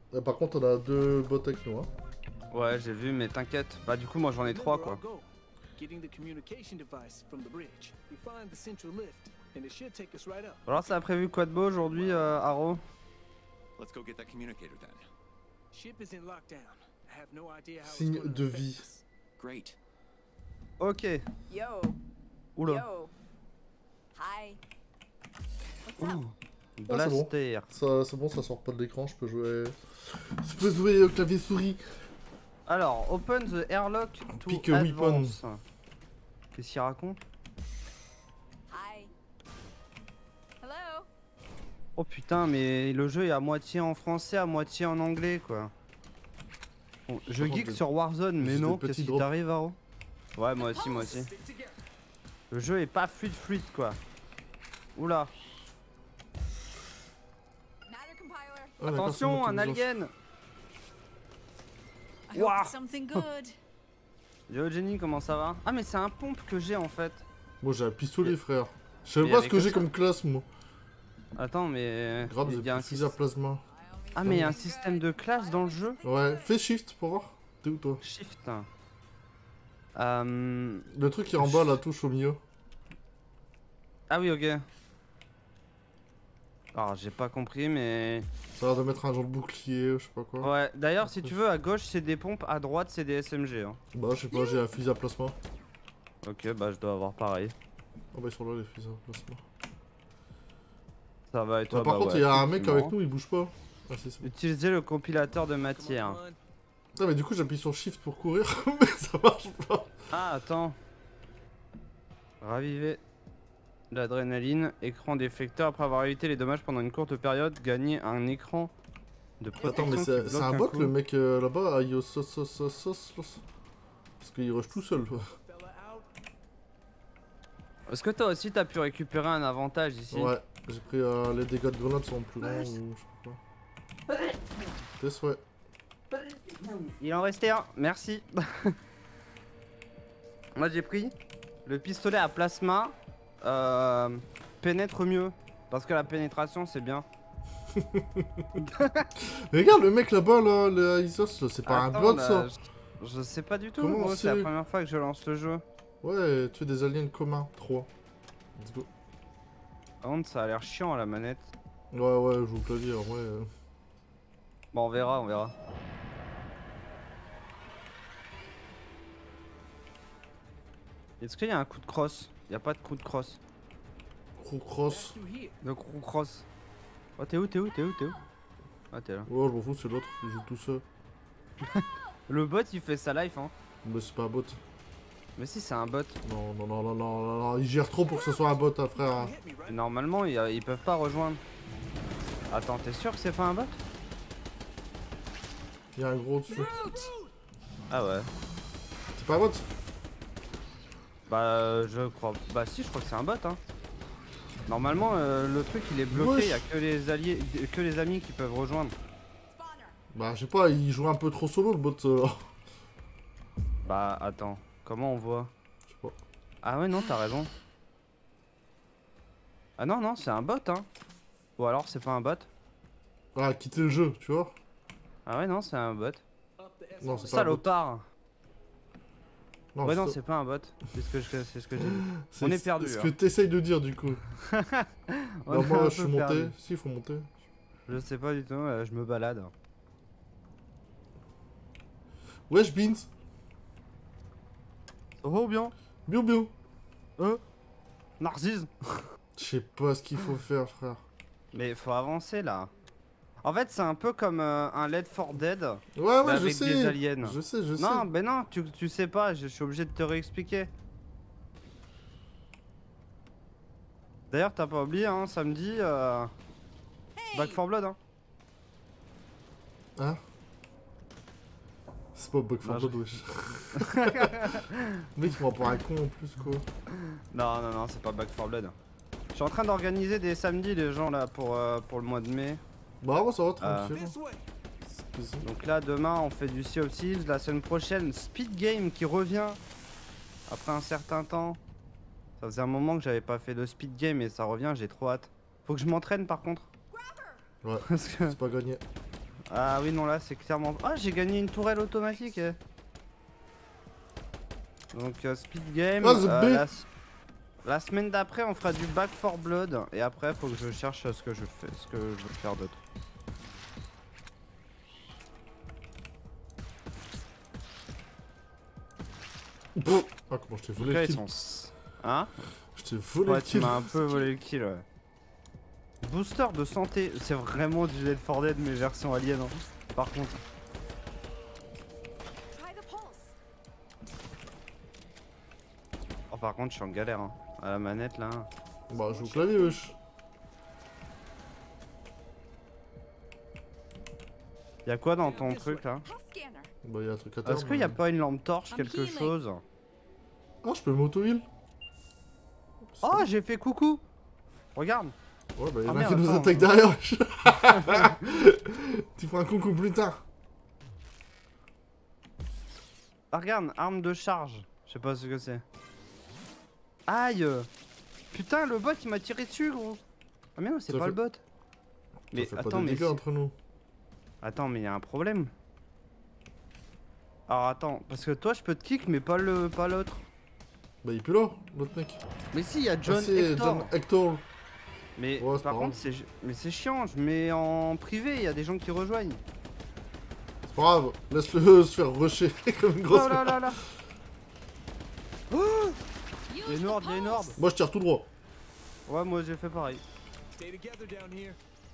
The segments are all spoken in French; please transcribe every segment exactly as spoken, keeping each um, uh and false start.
Euh, par contre, on a deux bots avec nous. Hein. Ouais, j'ai vu, mais t'inquiète. Bah, du coup, moi j'en ai trois quoi. Alors, ça a prévu quoi de beau aujourd'hui, euh, Haro? Signe de vie. Ok. Yo. Oula. Yo. Hi. What's up? Ouh. Ah, c'est bon. Blaster. Ça, c'est bon, ça sort pas de l'écran. Je peux jouer. Je peux jouer au clavier souris. Alors, open the airlock to Pick a weapon. advance. Qu'est-ce qu'il raconte? Hi. Hello. Oh putain, mais le jeu est à moitié en français, à moitié en anglais quoi. Bon, je Par geek contre, sur Warzone, mais j'ai non, des petits qu'est-ce qui drops. t'arrive, Haro? Ouais, moi aussi, moi aussi. Le jeu est pas fluide fluide quoi. Oula. Neither compiler. Ah, d'accord, Attention, c'est un moi qui vous en- alien. I Wow. hope it's something good. Yo Jenny, comment ça va? Ah mais c'est un pompe que j'ai en fait. Moi j'ai un pistolet, frère. Je sais Mais pas ce avec que ça. j'ai comme classe, moi. Attends mais... Grave, il y a un j'ai fusil à syst- plasma. Ah mais il y a un système de classe dans le jeu? Ouais, fais shift pour voir. T'es où toi? Shift. Euh... Le truc qui est en bas, la touche au milieu. Ah oui, ok. Alors j'ai pas compris mais... Ça a l'air de mettre un genre de bouclier, je sais pas quoi. Ouais, d'ailleurs si tu veux, à gauche c'est des pompes, à droite c'est des S M G. Hein. Bah, je sais pas, j'ai un fusil à plasma. Ok, bah je dois avoir pareil. Ah bah, ils sont là les fusils à plasma. Ça va et toi? Bah, par bah contre, il ouais, y a un mec effectivement. avec nous, il bouge pas. Ah, c'est ça. Utilisez le compilateur de matière. Ah, mais du coup, j'appuie sur shift pour courir, mais ça marche pas. Ah, attends. Raviver l'adrénaline. Écran déflecteur. Après avoir évité les dommages pendant une courte période, gagner un écran de protection. Attends, mais qui c'est bloque c'est un bot coup. le mec euh, là-bas, Ayo sos sos sos sos sos. Parce qu'il rush tout seul. quoi. Est-ce que toi aussi t'as pu récupérer un avantage ici? Ouais, j'ai pris euh, les dégâts de grenade sont plus longs ou je sais pas. Tes souhaits. Il en restait un, merci. Moi j'ai pris le pistolet à plasma euh, pénètre mieux. Parce que la pénétration c'est bien. Mais regarde le mec là-bas, là, le Isos, là, c'est pas Attends, un bot là, ça. je, je sais pas du tout, Comment gros, c'est la c'est- première fois que je lance le jeu. Ouais, tu es des aliens communs. trois. Let's go. Par contre ça a l'air chiant à la manette. Ouais, ouais, je vous le dis, en vrai. euh. Bon on verra, on verra. Est-ce qu'il y a un coup de crosse? Il y a pas de coup de crosse. Crew cross. De coup crosse. Oh t'es où, t'es où, t'es où, t'es où? Ah t'es là. Ouais, je m'en fous, c'est l'autre, il joue tout seul. Le bot il fait sa life hein. Mais c'est pas un bot. Mais si c'est un bot. Non, non, non, non, non, non, non, il gère trop pour que ce soit un bot, hein, frère. hein. Normalement ils, ils peuvent pas rejoindre. Attends, t'es sûr que c'est pas un bot? Il y a un gros dessus. Ah ouais. C'est pas un bot? Bah euh, je crois. Bah si je crois que c'est un bot hein. Normalement euh, le truc il est bloqué, il y a que les alliés que les amis qui peuvent rejoindre. Bah, je sais pas, il joue un peu trop solo le bot. euh. Bah attends, comment on voit? Je sais pas. Ah ouais non t'as raison. Ah non non c'est un bot hein. Ou alors c'est pas un bot. Ah, quitter le jeu, tu vois? Ah ouais non c'est un bot. Non, c'est pas un bot. Salopard. Non, Ouais non c'est- c'est pas un bot. C'est ce que je c'est ce que j'ai dit. c'est- on est perdu, C'est ce hein. que t'essayes de dire du coup. On Bah, est moi, un je suis peu monté. perdu. Si, il faut monter. Je sais pas du tout, euh, je me balade. Wesh, Beans. Ça va ou bien? Bio, bio. Hein? Narcisse. Je sais pas ce qu'il faut faire, frère. Mais faut avancer là. En fait c'est un peu comme euh, un Left four Dead. Ouais, Mais ouais, je avec sais. des aliens. Je sais, je sais. Non, ben non, tu, tu sais pas, je, je suis obligé de te réexpliquer. D'ailleurs, t'as pas oublié, hein, samedi, euh, Back four Blood, hein. Hein? C'est pas Bug for Non, je- Blood, wesh. Le mec, il m'en prend un con en plus, quoi. Non, non, non, c'est pas Back four Blood. Je suis en train d'organiser des samedis, les gens, là, pour, euh, pour le mois de mai. Bah, ouais, ça va, Euh. tranquille. C'est plaisir. Donc là, demain, on fait du Sea of Thieves. La semaine prochaine, Speed Game qui revient après un certain temps. Ça faisait un moment que j'avais pas fait de Speed Game et ça revient, j'ai trop hâte. Faut que je m'entraîne par contre. Ouais, Parce que c'est pas gagné. Ah oui, non, là c'est clairement. Ah, j'ai gagné une tourelle automatique. eh. Donc, euh, speed game. Ah, the euh, big. la... la semaine d'après, on fera du Back four Blood. Et après, faut que je cherche ce que je fais, ce que je veux faire d'autre. Pff. Ah, comment je t'ai volé Donc là, le ils kill. sont. s- Hein? Je t'ai volé Ouais, le tu kill. m'as un peu volé le kill, ouais. Booster de santé, c'est vraiment du Left four Dead, mais version alien. Hein. Par contre. Try the pulse. Oh, par contre, je suis en galère. Hein. À la manette là. Bah, joue au clavier, wesh. Y'a quoi dans ton truc là? Health scanner. Bah, y'a un truc à terre. Est-ce qu'il y a pas une lampe torche, quelque chose? Ah, je peux m'auto-heal. Oh, j'ai fait coucou! Regarde! Ouais, bah, y'en Ah, a un merde, qui nous attends. attaque derrière, wesh. Tu feras un coucou plus tard. Ah, regarde, arme de charge. Je sais pas ce que c'est. Aïe! Putain, le bot il m'a tiré dessus, gros! Ah, mais non, c'est Ça pas fait- le bot! Ça Mais fait attends, pas de mais. dégâts c'est- entre nous. Attends, mais y a un problème. Alors attends, parce que toi je peux te kick, mais pas le pas l'autre. Bah, il est plus là, l'autre mec. Mais si, y a John ah, c'est Hector. John Hector. Mais Ouais, c'est par pas contre, c'est mais c'est chiant, je mets en privé, y a des gens qui rejoignent. C'est pas grave, laisse-le se faire rusher comme une grosse Oh là merde. là là. Oh, Use y a une the horde, y a une pulse. horde. Moi, je tire tout droit. Ouais, moi j'ai fait pareil. Stay together down here.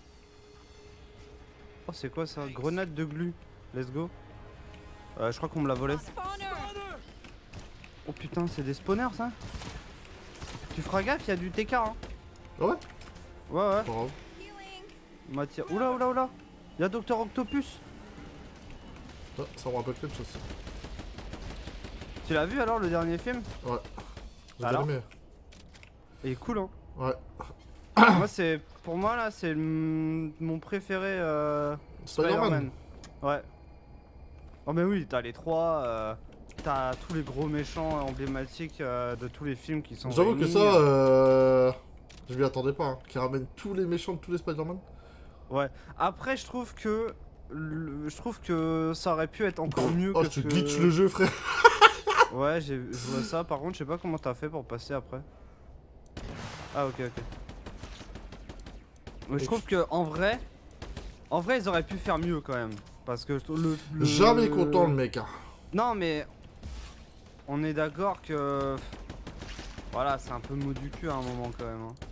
Oh, c'est quoi ça? Grenade de glu. Let's go. Euh, je crois qu'on me l'a volé. A spawner. Oh putain, c'est des spawners ça? Tu feras gaffe, y a du T K hein. Ah ouais? Ouais ouais. Pas grave. Healing. Matière. Oula oula oula. Y'a Docteur Octopus. Ah, ça me rappelle quelque chose. Tu l'as vu alors le dernier film? Ouais. J'ai bien Alors aimé. Il est cool hein. Ouais. Moi c'est pour moi là c'est le- mon préféré euh, Spider-Man. Spider-Man. Ouais. Oh mais oui, t'as les trois, euh, t'as tous les gros méchants emblématiques euh, de tous les films qui sont J'avoue que réunis. ça, euh... je m'y attendais pas. Hein. Qui ramène tous les méchants de tous les Spider-Man. Ouais. Après je trouve que le- je trouve que ça aurait pu être encore mieux Oh, que tu ce glitches que... le jeu, frère. Ouais, j'ai je vois ça. Par contre, je sais pas comment t'as fait pour passer après. Ah ok ok. Mais je trouve que en vrai, en vrai ils auraient pu faire mieux quand même, parce que le, le- Jamais content, le mec. Hein. Non mais on est d'accord que voilà, c'est un peu mou du cul à un moment quand même. Hein.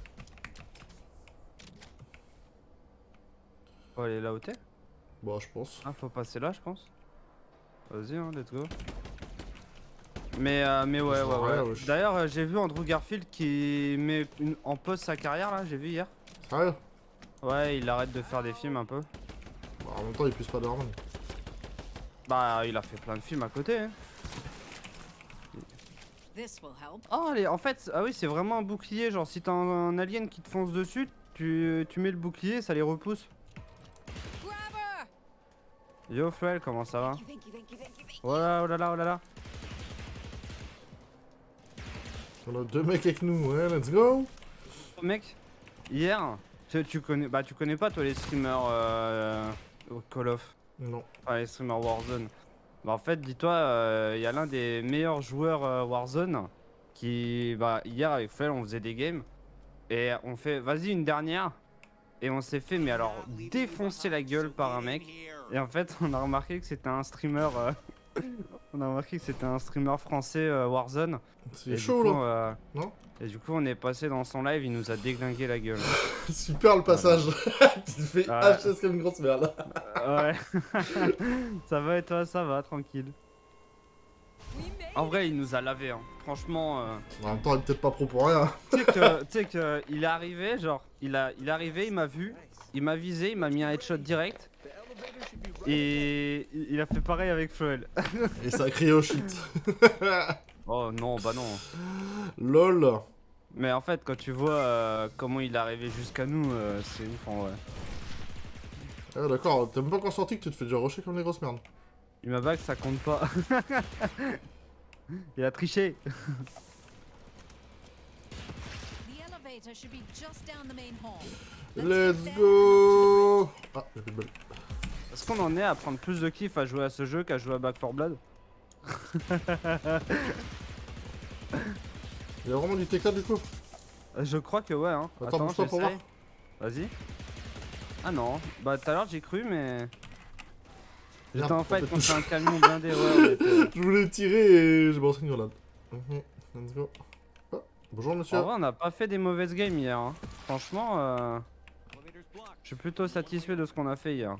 Faut aller là où t'es. Bah, je pense. Ah, faut passer là, je pense. Vas-y, hein, let's go. Mais, euh, mais ouais, Je ouais, vois rien, ouais. wesh. D'ailleurs, euh, j'ai vu Andrew Garfield qui met une- en pause sa carrière là, j'ai vu hier. Sérieux? Ouais, il arrête de faire des films un peu. Bah, en même temps, il plus Spider-Man. Bah, il a fait plein de films à côté. Hein. This will help. Oh, allez, en fait, ah oui, c'est vraiment un bouclier. Genre, si t'as un, un alien qui te fonce dessus, tu, tu mets le bouclier, ça les repousse. Grabber. Yo, Fluel, comment ça va? Thank you, thank you, thank you, thank you, thank you. Oh là, oh là là, oh là là. On a deux mecs avec nous, ouais, let's go. Oh, mec, hier, tu, tu connais, bah, tu connais pas toi les streamers euh, Call of, Non. enfin les streamers Warzone. Bah en fait, dis-toi, il y a l'un des meilleurs joueurs euh, Warzone qui, bah hier avec Fluel, on faisait des games et on fait, vas-y une dernière, et on s'est fait mais alors défoncer la gueule par un mec. Et en fait, on a remarqué que c'était un streamer. euh, on a remarqué que c'était un streamer français euh, Warzone. C'est Et chaud, du coup, là. euh, Non? Et du coup, on est passé dans son live, il nous a déglingué la gueule. Super le passage. Tu te fais Ouais. H S comme une grosse merde. Ouais. Ça va et toi, ça va, tranquille. We made En vrai, il nous a lavé. Hein. Franchement, euh, En même temps, il est peut-être pas pro pour rien. tu sais que, tu sais que, il est arrivé, genre, il a, il est arrivé, il m'a vu, il m'a visé, il m'a mis un headshot direct. Et il il a fait pareil avec Fluel. Et ça a crié au shit. Oh non, bah non. Lol. Mais en fait, quand tu vois euh, comment il est arrivé jusqu'à nous, euh, c'est ouf en vrai. Ah, d'accord, t'es même pas encore sorti que tu te fais déjà rusher comme les grosses merdes. Il m'a back, ça compte pas. Il a triché. the elevator should be just down the main hall. Let's go. Ah, j'ai plus de balle. Est-ce qu'on en est à prendre plus de kiff à jouer à ce jeu qu'à jouer à Back four Blood? Il y a vraiment du T K du coup. Je crois que ouais hein. Attends, bouge-toi pour j'essaye. Vas-y. Ah non, bah tout à l'heure j'ai cru mais... J'étais Merde, en fight on peut contre un camion blindé, ouais on était... Je voulais tirer et j'ai balancé une grenade. Mhm, let's go. Ah, bonjour monsieur. En vrai on a pas fait des mauvaises games hier hein. Franchement euh... Elevator's blocked. je suis plutôt satisfait de ce qu'on a fait hier.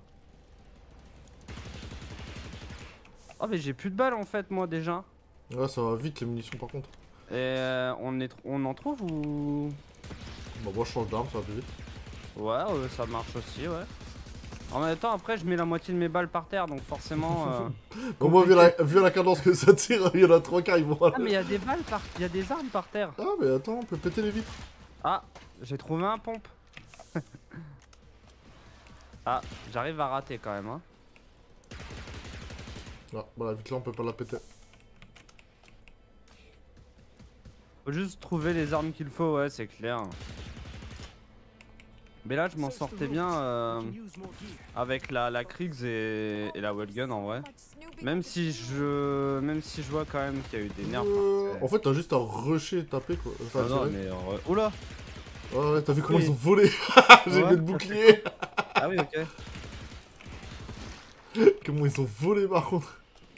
Oh mais j'ai plus de balles en fait moi déjà. Ouais, ça va vite les munitions par contre. Et euh, on, est on en trouve ou... Bah, moi je change d'arme, ça va plus vite. Ouais, euh, ça marche aussi, ouais. En même temps, après, je mets la moitié de mes balles par terre, donc forcément... Euh... Au moins, vu la, vu la cadence que ça tire, il y en a trois quarts, ils vont. Ah, mais il y a des balles par... Il y a des armes par terre. Ah, mais attends, on peut péter les vitres. Ah, j'ai trouvé un pompe. Ah, j'arrive à rater quand même, hein. Ah, bah la vitre là, on peut pas la péter. Faut juste trouver les armes qu'il faut, ouais, c'est clair. Mais là, je m'en sortais bien euh, avec la, la Kriegs et, et la Wellgun en vrai. Même si je même si je vois quand même qu'il y a eu des nerfs. Euh, En fait, t'as juste à rusher et taper quoi. Enfin, Ah non, tirer. mais en vrai... Oula. Ouais, ouais, t'as vu comment Oui. ils ont volé. J'ai Ouais, mis le bouclier. Ah oui, ok. Comment ils ont volé par contre.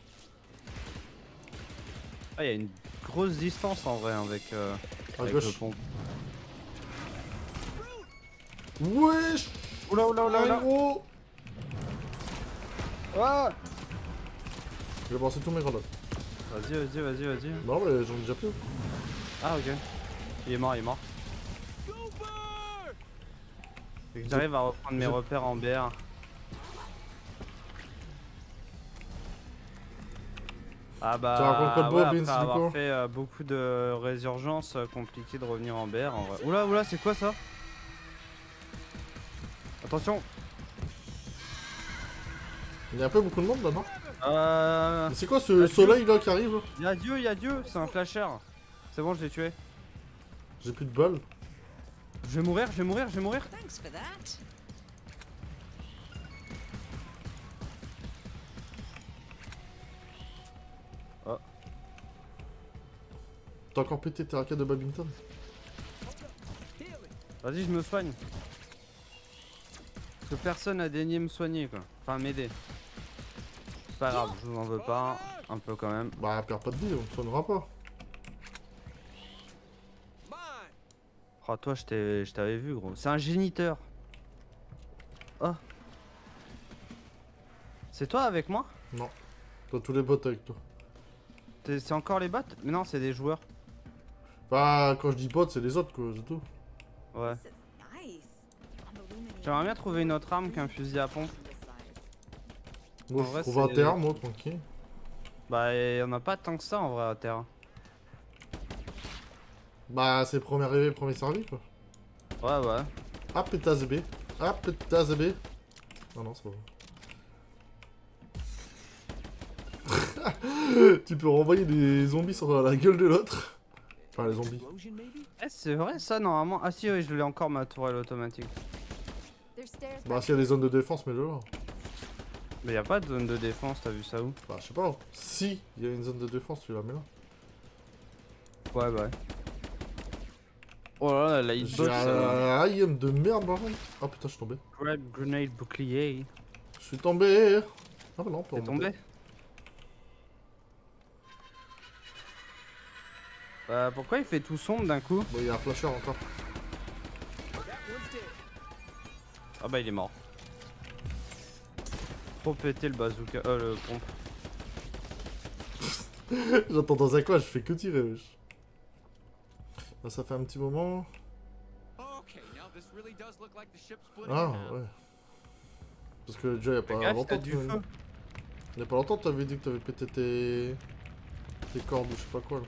Ah, il y a une grosse distance en vrai avec, euh, À avec gauche. le pont. Wesh. Oula, oula, oula, oula. Aéro. Ah J'ai balancé tous mes grenades. Vas-y, vas-y, vas-y, vas-y. Non, mais j'en ai déjà plus. Ah, ok. Il est mort, il est mort. Fait que j'arrive à reprendre mes je- repères en B R. Ah bah, Tu racontes quoi de beau, ouais, Beans, après du avoir coup fait euh, beaucoup de résurgences, euh, compliqué de revenir en B R en vrai. Oula, oula, c'est quoi ça? Attention. Il y a un peu beaucoup de monde là, non? Euh... Mais c'est quoi ce soleil là qui arrive là? Y'a Dieu, y'a Dieu, c'est un flasher. C'est bon, je l'ai tué. J'ai plus de balles. Je vais mourir, je vais mourir, je vais mourir. Thanks for that. T'as encore pété tes raquettes de badminton? Vas-y, je me soigne. Parce que personne n'a daigné me soigner quoi. Enfin, m'aider. C'est pas grave, je vous en veux pas. Un peu quand même. Bah, perds pas de vie, on te soignera pas. Mine. Oh, toi, je t'ai- je t'avais vu, gros. C'est un géniteur. Oh. C'est toi avec moi? Non. T'as tous les bots avec toi. T'es- C'est encore les bots? Mais non, c'est des joueurs. Bah, quand je dis bots, c'est les autres quoi, c'est tout. Ouais. This is nice. I'm illuminating J'aimerais bien trouver une autre arme qu'un fusil à pompe. this size. Moi, En je vrai, trouve un c'est- terre, moi, tranquille. Bah, y en a pas tant que ça en vrai à terre. Bah, c'est premier arrivé, premier servi quoi. Ouais, ouais. Ah, pétasse B. Ah, pétasse B. Non, non, c'est pas vrai. Tu peux renvoyer des zombies sur la gueule de l'autre. Enfin, les zombies. Explosion, maybe? Eh, c'est vrai ça normalement. Ah si, oui, je l'ai encore ma tourelle automatique. There's stairs Bah, back s'il y a des zones de défense, mets-le là. Mais y a pas de zone de défense, t'as vu ça où? Bah, je sais pas. Si il y a une zone de défense, tu la mets là. Ouais, bah ouais. Oh là là, la J'ai hitbox. euh, un I M de merde par contre. Ah putain, je suis tombé. Grab grenade bouclier. Je suis tombé. Ah bah non, on peut T'es remonter. tombé? Bah pourquoi il fait tout sombre d'un coup? Bon, il y a un flasher encore. That one's dead. Ah bah il est mort. Trop pété le bazooka, euh le pompe. J'entends dans un coin, je fais que tirer, wesh. Là, ça fait un petit moment. Okay, now this really does look like the ship split Ah, in half. ouais. Parce que déjà, il y a Fais pas gaffe, longtemps, t'as du tu feu. il y a pas longtemps, t'avais dit que t'avais pété tes... tes cordes ou je sais pas quoi là.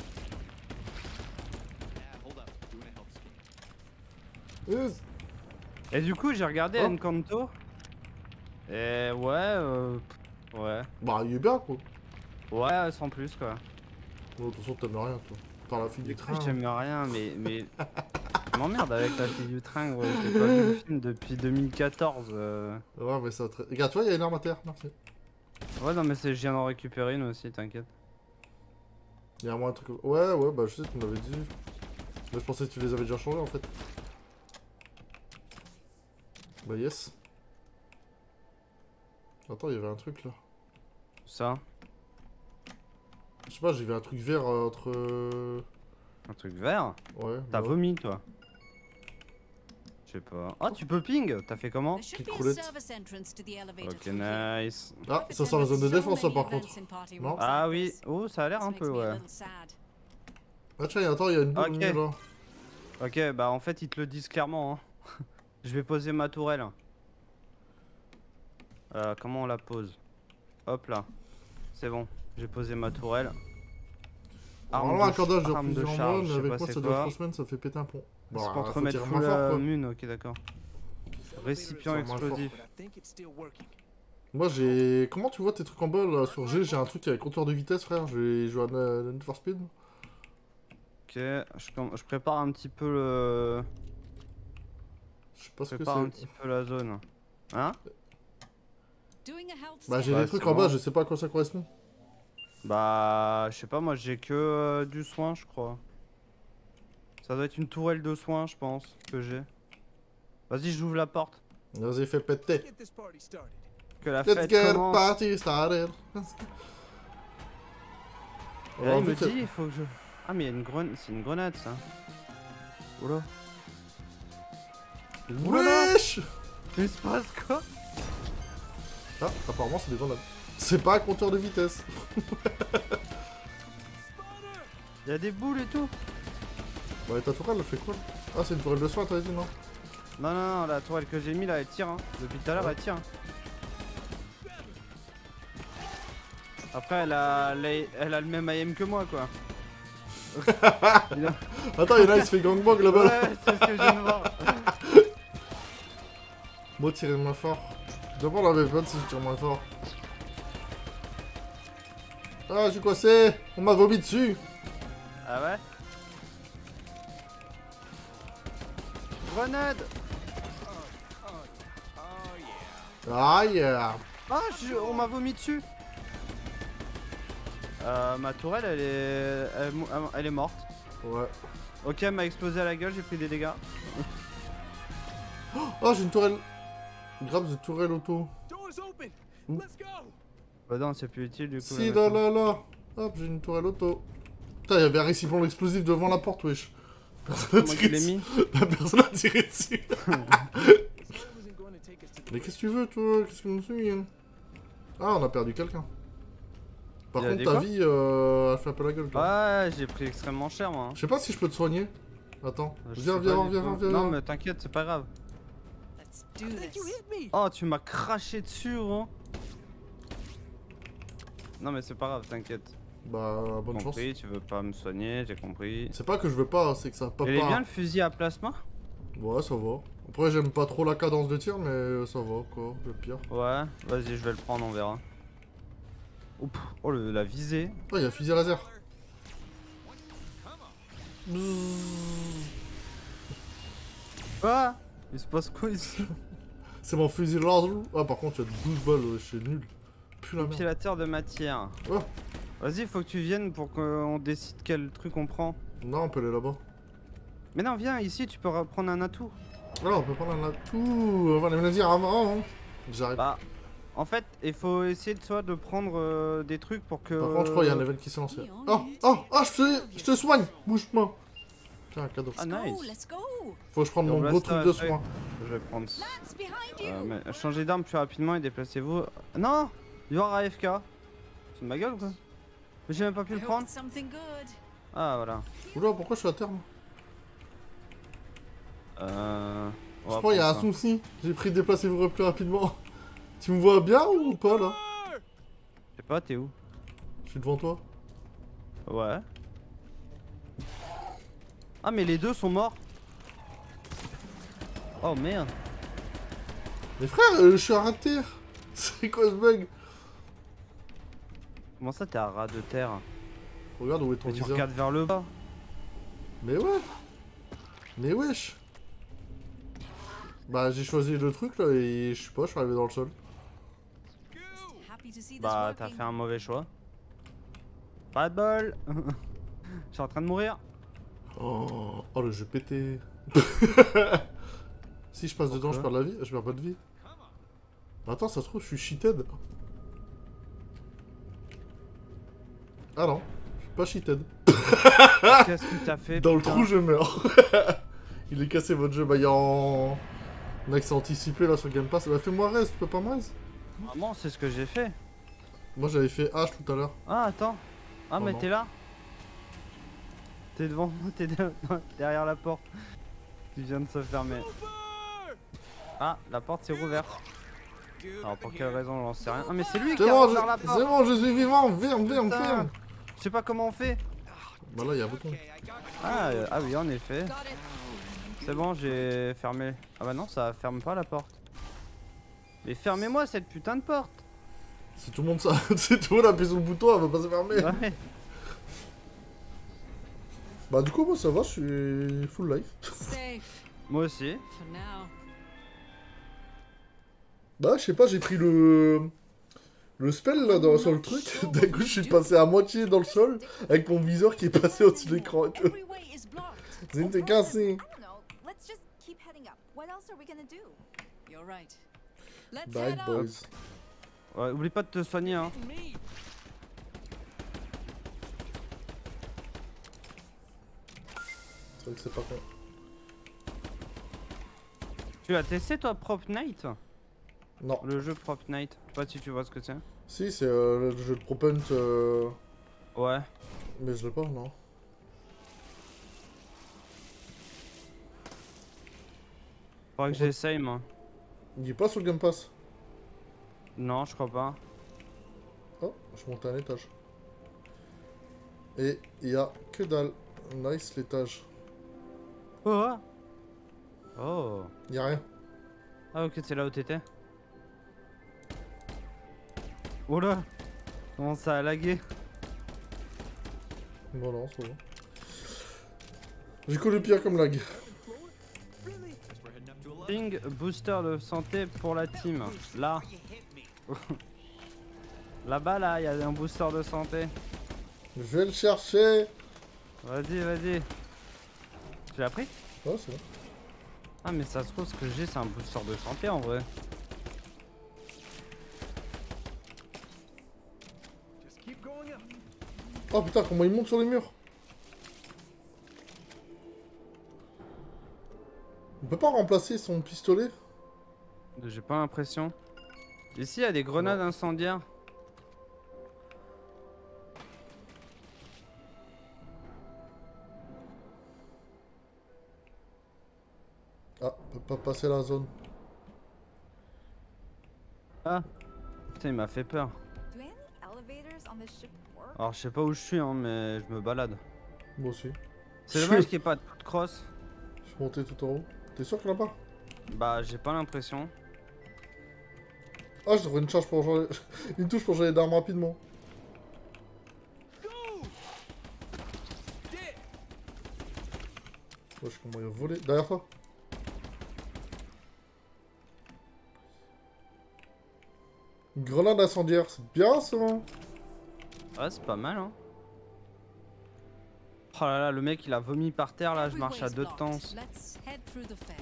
Ah, hold up. Doing a health scan. Euh, Et du coup j'ai regardé Oh. Encanto. Et ouais, euh, pff, ouais. Bah, il est bien quoi. Ouais, sans plus quoi. Bon, de toute façon, t'aimes rien toi. Par la fille du Du train. coup j'aime rien, mais... mais... Tu m'emmerdes avec la fille du train, gros. J'ai pas vu le film depuis deux mille quatorze. euh. Ouais, mais ça. Très... Regarde, tu vois, il y a une arme à terre, merci. Ouais, non, mais c'est- je viens d'en récupérer une aussi, t'inquiète. Il y a moins un truc. Ouais, ouais, bah je sais, tu me l'avais dit. Mais je pensais que tu les avais déjà changés en fait. Bah, yes. Attends, il y avait un truc là. Ça, Je sais pas, j'ai vu un truc vert euh, entre. euh, un truc vert. Ouais. T'as bah. vomi, toi. Je sais pas. Ah, tu peux ping. T'as fait comment? There should Petite be a roulette. service entrance to the elevator Ok, through here. nice. Ah, ça sent la zone de défense ça par contre. Non. Ah oui, oh, ça a l'air un peu, ouais. Ah, tiens, attends, il y a une boule Ok. là. Ok, bah en fait, ils te le disent clairement. Hein. Je vais poser ma tourelle. Euh, comment on la pose? Hop là. C'est bon, j'ai posé ma tourelle. Alors Arme là, de un cordage ch- de arme de plusieurs mois, charge, mais je sais avec pas moi c'est ça dure quoi. trois semaines, ça fait péter un pont. Bon, C'est pour te faut remettre tirer full moins fort, euh, quoi. mune, ok d'accord. Récipient Tire moins explosif. But I think it's still working. Moi j'ai. Comment tu vois tes trucs en bas là sur G? J'ai un truc avec compteur de vitesse, frère. Je vais jouer à Na- Need for Speed. Ok, je, com- je prépare un petit peu le... Je sais pas Je ce que prépare un c'est. petit peu la zone. Hein? Bah, j'ai Ouais, des trucs c'est en bas, bon. je sais pas à quoi ça correspond. Bah, je sais pas, moi j'ai que euh, du soin, je crois. Ça doit être une tourelle de soin, je pense, que j'ai. Vas-y, j'ouvre la porte. Vas-y, fais péter. Get this party started. Que la Let's fête get commence. party started. Et là, Alors, il me vu que- dit, il faut que je... Ah, mais il y a une grenade, c'est une grenade, ça. Oula. Wesh! Mais il se passe quoi? Ah, apparemment c'est des grenades. C'est pas un compteur de vitesse. Il y a des boules et tout. Ouais, ta tourelle, elle fait quoi? Ah, c'est une tourelle de soin, t'avais dit, non? Non, non, non, la tourelle que j'ai mis là, elle tire. Hein. Depuis tout à l'heure, Ouais. elle tire. Après, elle a, elle a, elle a le même I M que moi, quoi. Il a- Attends, il y en a, il se fait gangbang là-bas. Ouais, c'est ce que je viens de voir. Moi, tirer moins fort. D'abord, on avait pas si je tire moins fort. Ah, je suis coincé. On m'a vomi dessus. Ah ouais? Grenade! Ah, yeah. Ah, je- on m'a vomi dessus! Euh, ma tourelle, elle est, elle, mou- elle est morte. Ouais. Ok, elle m'a explosé à la gueule, j'ai pris des dégâts. Oh, j'ai une tourelle. Grave de tourelle auto. Door's open. Ouh. Let's go. Bah non, c'est plus utile du coup. Si, là, là, maintenant. là, là. Hop, j'ai une tourelle auto. Putain, il y avait un récipient explosif devant la porte, wesh. Personne C'est n'a moi qui tiré l'ai dessus. mis. Personne n'a tiré dessus. This isn't going to take us to the Mais qu'est-ce que tu veux, toi? Qu'est-ce que nous suis? Ah, on a perdu quelqu'un. Par Il y a contre, des ta quoi vie, euh, elle fait un peu la gueule, toi. Ouais, j'ai pris extrêmement cher moi. hein. Je sais pas si je peux te soigner. Attends. Je Viens, sais viens, pas viens, du viens, tout. viens, Non, viens. mais t'inquiète, c'est pas grave. Let's do I think you this. hit me. Oh, tu m'as craché dessus, gros. Non, mais c'est pas grave, t'inquiète. Bah, J'ai bonne chance. compris, tu veux pas me soigner, j'ai compris. C'est pas que je veux pas, c'est que ça peut Il est bien pas. le fusil à plasma? Ouais, ça va. Après, j'aime pas trop la cadence de tir, mais ça va, quoi. Le pire. Ouais, vas-y, je vais le prendre, on verra. Oup. Oh, le- la visée. Oh, il y a un fusil laser. Ah, il se passe quoi ici? C'est mon fusil laser. Ah, par contre, il y a douze balles, ouais, c'est nul. Plus la merde. Compilateur de matière. Oh. Vas-y, faut que tu viennes pour qu'on décide quel truc on prend. Non, on peut aller là-bas. Mais non, viens ici, tu peux reprendre un atout. Ah, on peut prendre un atout. On va me le dire avant. Hein. J'arrive. Bah, en fait, il faut essayer de toi de prendre euh, des trucs pour que. Par contre, je crois qu'il y a un level qui s'est lancé. Oh, oh, oh, je te, je te soigne. Bouge-moi. Tiens, un cadeau. Ah, Let's go, nice. let's go. Faut que je prenne Et mon on gros reste truc à- de ouais. soin. Je vais prendre. Lance behind Euh, you. mais changez d'arme plus rapidement et déplacez-vous. Non, il y aura A F K. C'est de ma gueule ou quoi? Mais j'ai même pas pu I le hope prendre. it's something good. Ah voilà. Oula, pourquoi je suis à terre moi Euh. on Je va crois qu'il y a un prendre ça. souci. J'ai pris déplacez-vous plus rapidement. Tu me vois bien ou pas là? Je sais pas, t'es où? Je suis devant toi. Ouais. Ah mais les deux sont morts. Oh merde. Mais frère, euh, je suis à ras de terre. C'est quoi ce bug? Comment ça t'es à ras de terre? Regarde où est ton Mais tu viseur. regardes vers le bas. Mais ouais. Mais wesh. Bah j'ai choisi le truc là et je sais pas, je suis arrivé dans le sol. Happy to see this Bah, t'as working. fait un mauvais choix. Pas de bol. Je suis en train de mourir. Oh, oh le jeu pété. Si je passe dedans, je perds de la vie, je perds pas de vie. Attends, ça se trouve, je suis cheated. Ah non, je suis pas cheated. Qu'est-ce que t'as fait? Dans le putain trou, je meurs. Il est cassé votre jeu, bah il est en... en accès anticipé là sur Game Pass. Bah fais-moi reste, tu peux pas me reste. Maman, c'est ce que j'ai fait. Moi j'avais fait H tout à l'heure. Ah, attends. Ah, Oh, mais non. t'es là? T'es devant, t'es de- derrière la porte. Qui vient de se fermer. Ah, la porte s'est rouverte. Alors pour quelle raison, j'en sais rien. Ah, mais c'est lui qui C'est a bon, ouvert la je... porte. c'est bon, je suis vivant, viens, viens, Putain. viens. Je sais pas comment on fait. Bah là, il y a un bouton. Ah, euh, ah oui, en effet. Got it. C'est bon, j'ai fermé. Ah bah non, ça ferme pas la porte. Mais fermez-moi cette putain de porte. Si tout le monde ça, si tout le monde appuie sur le bouton, elle va pas se fermer. Ouais. Bah du coup, moi ça va, je suis full life. Safe Moi aussi. for now. Bah je sais pas, j'ai pris le... Le spell là dans, sur le truc. D'un coup, je suis passé à moitié dans le sol avec mon viseur qui est passé au-dessus de l'écran et tout. Every way is blocked. Zine, t'es cassé. I don't know. Let's just keep heading up. What else are we gonna do? You're right. Let's Bad head up. boys. Ouais, oublie pas de te soigner, hein. C'est vrai que c'est pas con. Tu as testé toi Prop Night? Non. Le jeu Prop Night. Je sais pas si tu vois ce que c'est. Si, c'est euh, le jeu de Propunt. Euh... Ouais. Mais je l'ai pas, non. Faudrait que j'essaye, moi. Il est pas sur le Game Pass. Non, je crois pas. Oh, je monte à un étage. Et il y a que dalle. Nice l'étage. Oh. Oh. Il y a rien. Ah ok, c'est là où t'étais. Oh là. Comment ça a lagué? Non, non, c'est bon. J'ai connu pire comme lag. Ping booster de santé pour la team. Là. Là-bas, là, il y a un booster de santé. Je vais le chercher. Vas-y, vas-y. Tu l'as pris? Ouais, c'est bon. Ah, mais ça se trouve, ce que j'ai, c'est un booster de santé en vrai. Oh putain, comment il monte sur les murs. On peut pas remplacer son pistolet? J'ai pas l'impression. Ici, il y a des grenades incendiaires. Ah, on peut pas passer la zone. Ah. Putain, il m'a fait peur. Do any elevators on this ship work? Alors, je sais pas où je suis, hein, mais je me balade. Moi aussi. C'est dommage qu'il n'y ait pas de cross. Je suis monté tout en haut. T'es sûr qu'il y en a pas? Bah, j'ai pas l'impression. Ah, je devrais une charge pour changer... une touche pour changer d'arme rapidement. Wesh, comment il a volé? Derrière toi. Une grenade incendiaire, c'est bien ça. Ouais, c'est pas mal, hein. Oh là là, le mec il a vomi par terre là, je Every marche way à is deux blocked. temps. Let's head through the fair.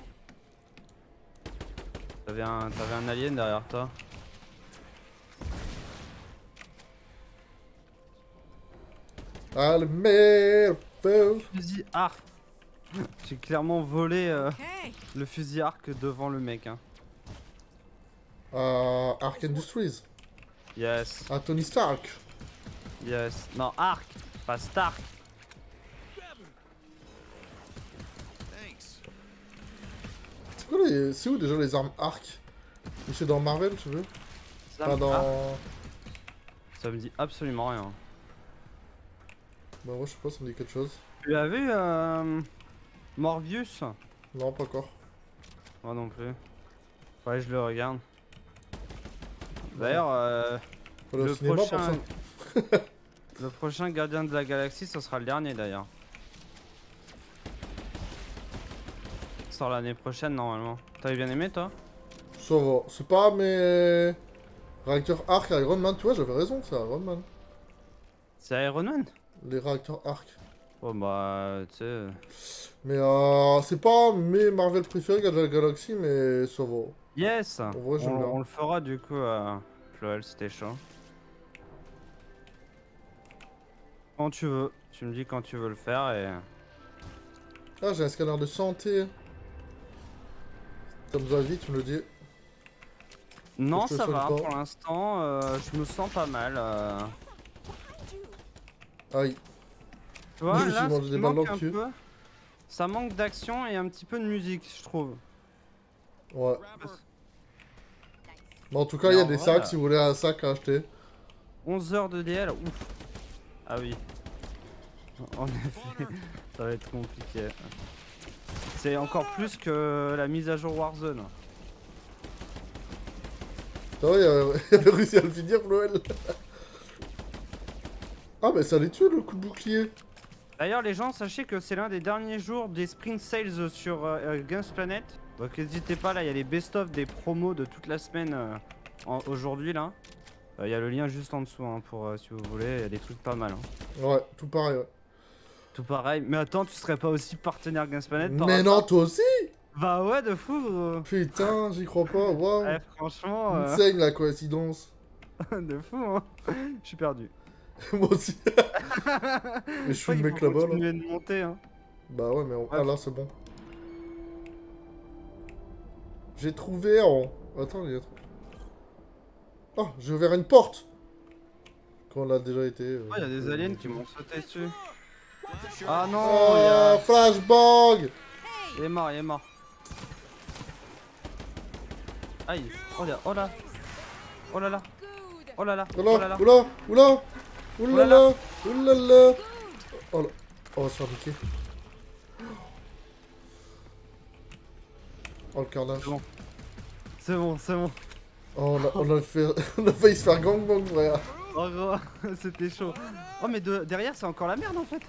T'avais un, t'avais un alien derrière toi. Allumez le feu. Fusil arc. J'ai clairement volé euh, Okay. le fusil arc devant le mec, hein. Euh, Ark Industries. Yes, À Tony Stark. yes. Non, arc, pas Stark. Thanks. C'est quoi les... C'est où déjà les armes Ark? Ou c'est dans Marvel, tu veux? Ça, Pas me- dans... ah, ça me dit absolument rien. Bah moi je sais pas, ça me dit quelque chose. Tu l'as vu, euh, Morbius? Non, pas encore. Moi non plus. Ouais, je le regarde. D'ailleurs, euh, Faut aller au le, cinéma pour prochain... ça. le prochain Gardien de la Galaxie, ce sera le dernier d'ailleurs. qui sort l'année prochaine normalement. T'avais bien aimé toi? Ça va. C'est pas mes... réacteurs arc Iron Man, tu vois, j'avais raison, c'est Iron Man. C'est Iron Man? Les réacteurs arc. Oh bah, tu sais... Mais euh, c'est pas mes Marvel préférés de la galaxie, mais ça va. Yes! vrai, j'aime on, bien. on le fera du coup à Joël, c'était chaud. Quand tu veux. Tu me dis quand tu veux le faire et... Ah, j'ai un scanner de santé. T'as besoin de vie, tu me le dis. Non, je te ça soigne va, pas. pour l'instant, euh, je me sens pas mal. euh. Aïe. Tu vois, Je me suis là, mangé ce qui des balles manque dans le un cul. peu, ça manque d'action et un petit peu de musique, je trouve. Ouais. Grab her. Bon, en tout cas, il Mais y a en des vrai, sacs, euh, si vous voulez un sac à acheter. onze heures de D L, ouf. Ah oui. En effet, ça va être compliqué. C'est encore plus que la mise à jour Warzone. Ça va, il avait, il avait réussi à le finir, Noël. Ah, mais ça les tue, le coup de bouclier. D'ailleurs, les gens, sachez que c'est l'un des derniers jours des sprint sales sur euh, Games Planet. Donc n'hésitez pas, là, il y a les best-of des promos de toute la semaine euh, en- aujourd'hui, là. Il y a le lien juste en dessous, hein, pour euh, si vous voulez, il y a des trucs pas mal. Hein. Ouais, tout pareil, ouais. Tout pareil. Mais attends, tu serais pas aussi partenaire Games Planet par Mais hasard? non, toi aussi. Bah ouais, de fou, gros. Putain, j'y crois pas, waouh. Ouais, franchement, euh, Insane la coïncidence. de fou, hein. Je suis perdu. Moi aussi. Mais je suis le mec là-bas, là. continuer de monter, hein. Bah ouais, mais on... Ouais. ah là, c'est bon. J'ai trouvé en... Attends, il y a... Ah, j'ai ouvert une porte. Quand on a déjà été... euh, Oh, il y a des euh, aliens qui m'ont sauté dessus. Ah non, Oh, il y a- flashbang. il est mort, il est mort. Aïe, oh là, oh là, oh là là, Good. oh là là, oh là Oula, là. oula, oula, oulala, oulala. Oh là, oh, on va se faire niquer. Oh, le carnage. C'est bon. C'est bon, c'est bon. Oh, on a, on a, fait... on a failli se faire gangbang, frère. Oh gros, c'était chaud. Oh mais de- derrière c'est encore la merde en fait.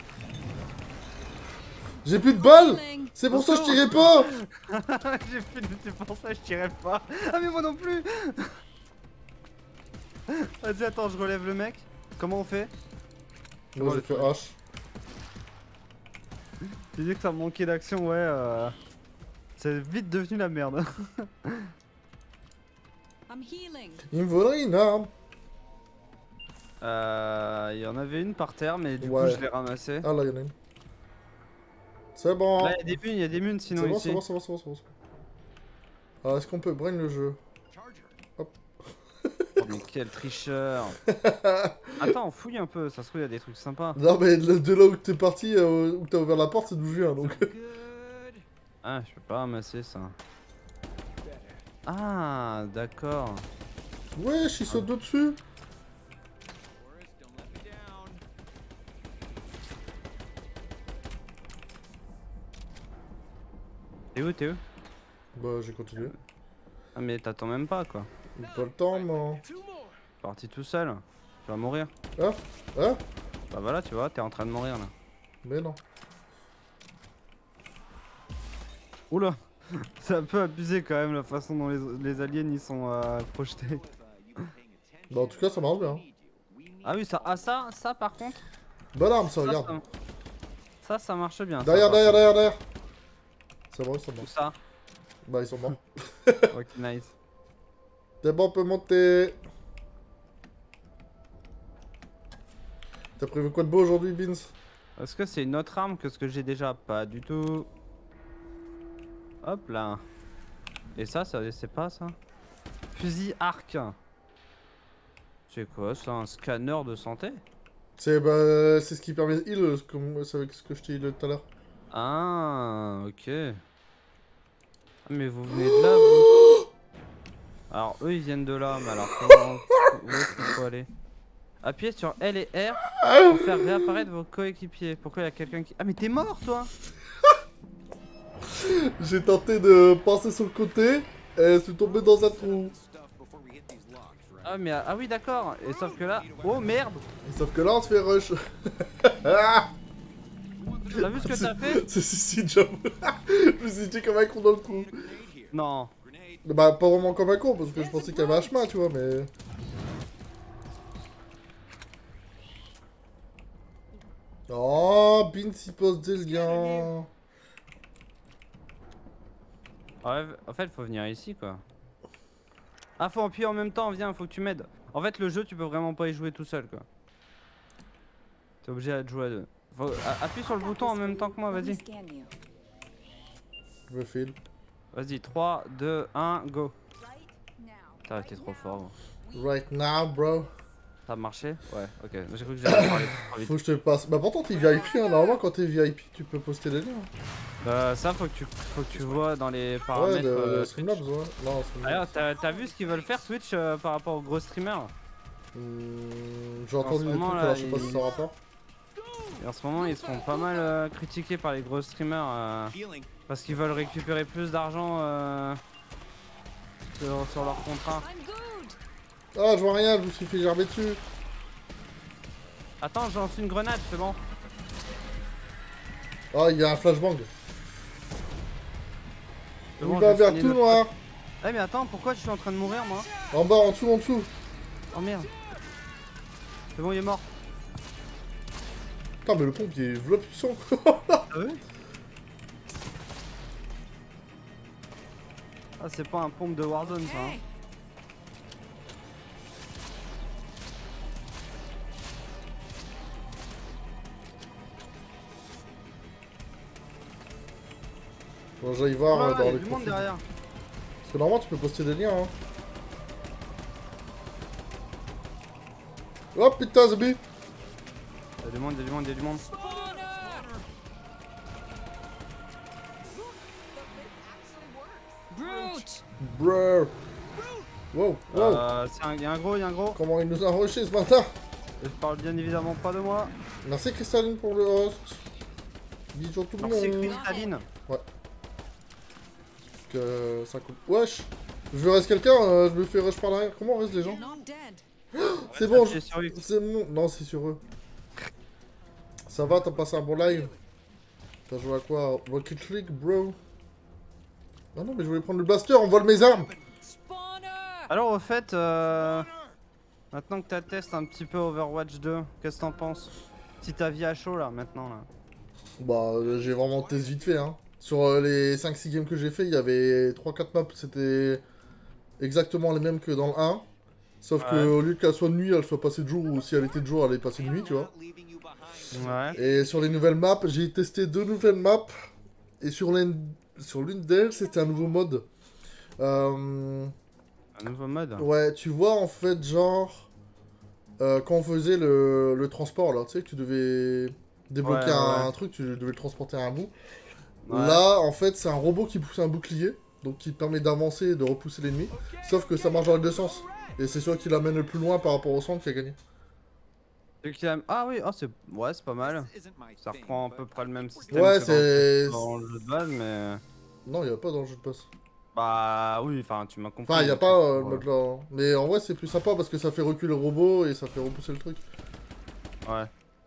J'ai plus de balles. Healing. C'est pour ça que je tirais pas. J'ai fait, c'est pour ça que je tirais pas. Ah mais moi non plus. Vas-y attends, je relève le mec. Comment on fait? Moi, j'ai fait H. Tu dis que ça manquait d'action, ouais. Euh... C'est vite devenu la merde. I'm healing. Il me faudrait une arme. Euh, il y en avait une par terre, mais du Ouais. coup je l'ai ramassée. Ah là, il y en a une. C'est bon. Là il y a des munes, il y a des munes C'est sinon bon, ici. c'est bon, c'est bon, c'est bon, c'est bon. Alors, est-ce qu'on peut brain le jeu? Charger. Oh, mais quel tricheur. Attends, on fouille un peu, ça se trouve il y a des trucs sympas. Non, mais de de là où t'es parti, euh, où t'as ouvert la porte, c'est d'où je viens, donc... Good. Ah, je peux pas ramasser ça. Ah, d'accord. Wesh, il saute dessus. Forrest, don't let me down. T'es où, t'es où? Bah, j'ai continué. Ah, mais t'attends même pas quoi. J'ai pas le temps, moi. Two more. Parti tout seul. Tu vas mourir. Ah, ah, Bah voilà, tu vois, t'es en train de mourir là. mais non. Oula. C'est un peu abusé quand même la façon dont les, les aliens ils sont euh, projetés. Uh, you been paying attention. Bah, en tout cas, ça marche bien. We need you. We need Ah oui, ça, ah, ça, ça par contre. Bonne arme, ça, Ça, regarde. ça, ça, ça marche bien. ça, Derrière, par derrière, contre. derrière, derrière. C'est bon, ils sont Où morts. ça? Bah, ils sont morts. Ok, nice. C'est bon, on peut monter. T'as prévu quoi de beau aujourd'hui, Beans? Est-ce que c'est une autre arme que ce que j'ai déjà? Pas du tout. Hop là. Et ça, ça c'est pas ça? Fusil arc. C'est quoi ça? Un scanner de santé? C'est bah, c'est ce qui permet de heal, comme- c'est avec ce que je t'ai heal tout à l'heure. Ah, ok. Ah, mais vous venez de là, vous? Alors, eux, ils viennent de là, mais alors, comment... où est-ce qu'il faut aller? Appuyez sur L et R pour faire réapparaître vos coéquipiers. Pourquoi il y a quelqu'un qui... Ah, mais t'es mort, toi? J'ai tenté de passer sur le côté, et je suis tombé dans un trou. stuff before we hit these locks, right? Ah, mais... Ah oui, d'accord. Et sauf que là... Oh, merde! Sauf que là, on se fait rush. Ah, You want T'as vu ce que t'as fait? C'est si, si, j'avoue. Je me suis dit comme un con dans le coup. Grenade here. Non. Grenade. Bah, pas vraiment comme un con, parce que je pensais qu'il y avait un chemin, tu vois, mais... Oh, Beans, il pose des liens. Ouais, en fait, faut venir ici, quoi. Ah, faut appuyer en même temps, viens, faut que tu m'aides. En fait, le jeu, tu peux vraiment pas y jouer tout seul, quoi. T'es obligé de jouer à deux. Faut... a- Appuie sur le bouton en même temps que moi, vas-y. Je me file. Vas-y, trois, deux, un, go. Right now. Putain, t'es trop fort. Right now, bro. Ça a marché? Ouais, ok. J'ai cru que j'allais parler trop vite. Faut que je te le passe. Bah, pourtant, t'es V I P, hein. Normalement, quand t'es V I P, tu peux poster des liens. Euh, ça, faut que tu, faut que tu vois dans les Ouais, paramètres. de, euh, de Streamlabs, ouais. Non, Streamlabs. D'ailleurs, t'as t'as vu ce qu'ils veulent faire Twitch euh, par rapport aux gros streamers? Hmm, J'ai En entendu ce des moment, trucs, là, alors je sais pas il- si ça rapport. Et en ce moment, ils seront pas mal euh, critiqués par les gros streamers euh, Healing. parce qu'ils veulent récupérer plus d'argent euh, sur, sur leur contrat. I'm good. Ah, je vois rien, je me suis fait gerber dessus. Attends, je lance une grenade, c'est bon. Ah, il y a un flashbang. C'est Il bon, va j'ai vers fini tout le- noir. Eh mais attends, pourquoi je suis en train de mourir moi? En bas, en dessous, en dessous. Oh merde. C'est bon, il est mort. Putain, mais le pompe, il est v'là puissant. Ah oui? Ah, c'est pas un pompe de Warzone ça. Hein. Hey. Bon, j'aille voir Oh là euh, là, dans il y a les du monde profils. derrière. Parce que normalement, tu peux poster des liens, hein. Oh putain, Zbi. Il y a du monde, il y a du monde, il y a du monde. Brute. Brrr. Wow, wow. Euh, c'est un- il y a un gros, il y a un gros. Comment il nous a rushé ce matin. Je parle bien évidemment pas de moi. Merci Cristalline pour le host. Bisous tout le Merci monde. Cristalline. Que ça coupe. Wesh. Je veux reste quelqu'un, euh, je me fais rush par derrière. Comment on reste les gens? You're not dead. C'est bon, J'ai je- survécu. c'est bon. Non, c'est sur eux. Ça va, t'as passé un bon live? T'as joué à quoi? Rocket League, bro? Ah non, mais je voulais prendre le blaster, on vole mes armes! Spawner. Alors au fait, euh, maintenant que t'as testé un petit peu Overwatch deux, qu'est-ce que t'en penses? Si t'as vie à chaud là, maintenant là. Bah, euh, j'ai vraiment testé vite fait, hein. Sur euh, les cinq six games que j'ai fait, il y avait trois quatre maps, c'était exactement les mêmes que dans le un. Sauf Ouais. que au lieu qu'elle soit de nuit, elle soit passée de jour, ou si elle était de jour, elle est passée de nuit, tu vois. Leaving you behind. Ouais. Et sur les nouvelles maps, j'ai testé deux nouvelles maps. Et sur l'une sur l'une d'elles, c'était un nouveau mode. Euh, Un nouveau mode. ouais, tu vois, en fait, genre... euh, quand on faisait le, le transport, là, tu sais, que tu devais débloquer Ouais, ouais, un, ouais. truc, tu devais le transporter à un bout. Ouais. Là, en fait, c'est un robot qui pousse un bouclier. Donc, qui te permet d'avancer et de repousser l'ennemi. Sauf que ça marche dans les deux sens. Et c'est celui qui l'amène le plus loin par rapport au centre qui a gagné. Celui qui aime- Ah oui, oh, c'est ouais, c'est pas mal. This isn't my Ça thing, reprend à but peu près le même it système Ouais, que c'est... dans, dans le jeu de base, mais... Non, il n'y a pas dans le jeu de passe. Bah oui, enfin tu m'as compris. Enfin, il n'y a le pas truc, euh, le ouais. mode là. hein. Mais en vrai, c'est plus sympa parce que ça fait reculer le robot et ça fait repousser le truc. Ouais.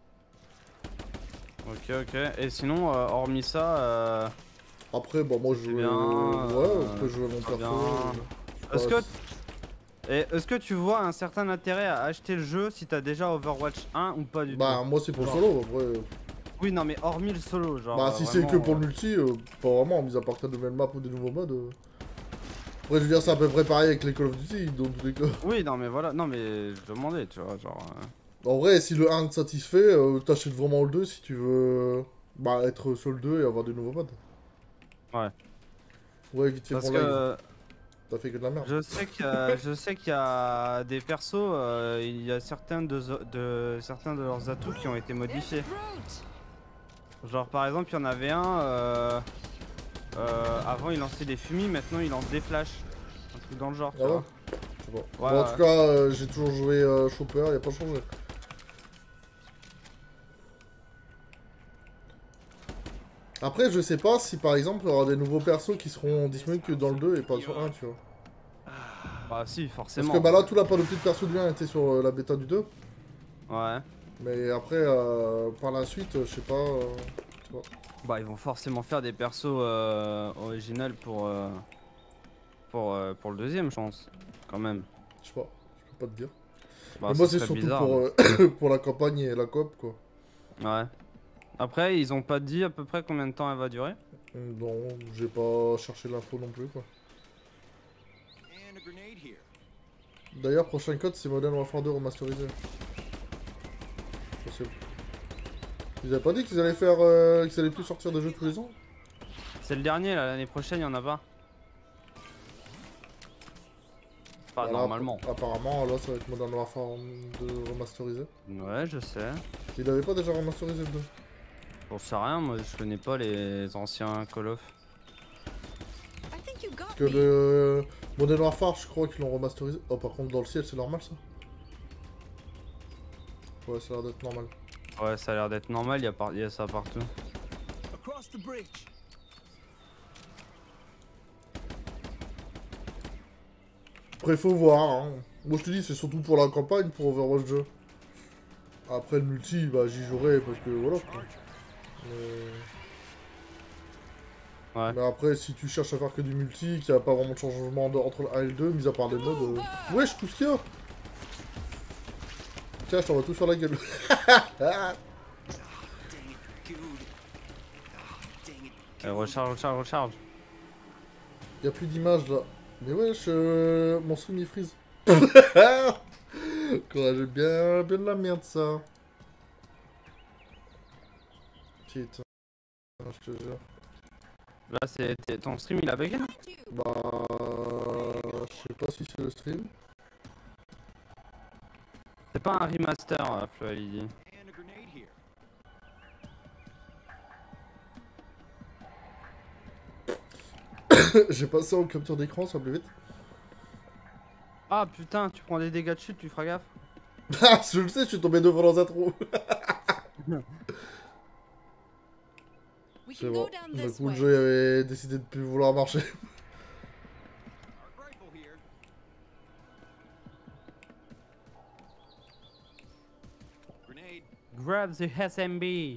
Ok, ok. Et sinon, euh, hormis ça, euh, Après, bah, moi, je C'est jouais... bien, Ouais, euh, on peut jouer mon très perso. bien. euh, est-ce ouais, que... Et est-ce que tu vois un certain intérêt à acheter le jeu si t'as déjà Overwatch un ou pas du Bah, tout? moi, c'est pour le Genre. solo. Après, Oui, non, mais hormis le solo, genre. bah, euh, si c'est vraiment, que pour euh, le multi, euh, pas vraiment, mis à part que t'as de nouvelles maps ou des nouveaux modes. euh. Après, je veux dire, c'est à peu près pareil avec les Call of Duty, dans tous les cas. Oui, non, mais voilà. Non, mais je demandais, tu vois, genre. euh, En vrai, si le un te satisfait, euh, t'achètes vraiment le deux si tu veux bah, être sur le deux et avoir des nouveaux modes. Ouais. Ouais, vite fait Parce pour que live. euh, T'as fait que de la merde. je sais qu'il y a, je sais qu'il y a des persos, euh, il y a certains de, de certains de leurs atouts qui ont été modifiés. Brute. Genre par exemple, il y en avait un. Euh, euh, avant, il lançait des fumis, maintenant il lance des flashs. Un truc dans le genre, tu Ah ouais vois. Je sais pas. Ouais, Bon, en ouais. tout cas, euh, j'ai toujours joué euh, Chopper, y a pas changé. Après, je sais pas si par exemple, il y aura des nouveaux persos qui seront disponibles que dans le deux et pas sur un, tu vois. Bah si, Parce forcément. que bah là, tout la panoplie de persos du un était sur euh, la bêta du deux. Ouais. Mais après, euh, par la suite, euh, je sais pas. euh, pas. Bah, ils vont forcément faire des persos euh, originaux pour, euh, pour, euh, pour le deuxième, je pense. Quand même. Je sais pas, je peux pas te dire. Bah, Mais ce moi, c'est serait surtout bizarre, pour, mais- euh, pour la campagne et la coop, quoi. Ouais. Après, ils ont pas dit à peu près combien de temps elle va durer. Non, j'ai pas cherché l'info non plus, quoi. And a grenade here. D'ailleurs, prochain code, c'est Modern Warfare deux remasterisé. Possible. Ils avaient pas dit qu'ils allaient faire, euh, qu'ils allaient plus sortir de jeux tous les ans? C'est le dernier, là, l'année prochaine, il y en a pas. Pas Voilà, normalement. app- Apparemment, là, ça va être Modern Warfare deux remasterisé. Ouais, je sais. Il avait pas déjà remasterisé le deux? J'en sais rien, moi je connais pas les anciens Call of. I think you got Parce que me. le Modern Warfare, je crois qu'ils l'ont remasterisé. Oh, par contre, dans le ciel, c'est normal, ça? Ouais, ça a l'air d'être normal. Ouais, ça a l'air d'être normal, il y, a par- y a ça partout. Across the bridge. Après, faut voir, hein. Moi, je te dis, c'est surtout pour la campagne, pour Overwatch deux. Après, le multi, bah, j'y jouerai, parce que, voilà, quoi. Mais... Ouais. Mais après, si tu cherches à faire que du multi, qu'il n'y a pas vraiment de changement de- entre le un et le deux, mis à part les modes... euh... Wesh, tout ce qu'il y a. Tiens, je t'envoie tout sur la gueule. Dang it, dude. Ah, dang it. Euh, recharge, recharge, recharge. Y a plus d'images là. Mais wesh, euh, mon stream il freeze. Quoi, j'ai bien, bien de la merde ça. Putain, je te jure. Là, c'est t'es- ton stream il a bugué là. You. Bah, je sais pas si c'est le stream. C'est pas un remaster, euh, Flo Lydie. And a grenade here. J'ai passé en capture d'écran, ça va plus vite. Ah putain, tu prends des dégâts de chute, tu feras gaffe. Ah, je le sais, je suis tombé devant dans un trou. We C'est can bon. go down Du this coup, le way. jeu avait décidé de plus vouloir marcher. Our rifle here. Grenade. Grab the S M B.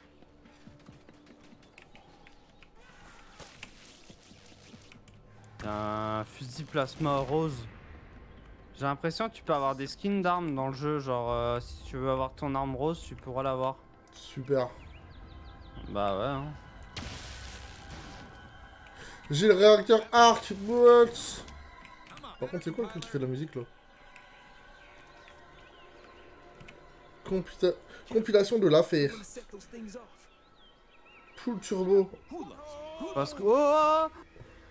Un fusil plasma rose. J'ai l'impression que tu peux avoir des skins d'armes dans le jeu, genre euh, si tu veux avoir ton arme rose, tu pourras l'avoir. Super. Bah ouais. Hein. J'ai le réacteur arc, what? Par contre, c'est quoi le truc qui fait de la musique là? Computa- Compilation de l'affaire. Gonna set those things off. Full turbo. Who loves? Parce que. Oh, oh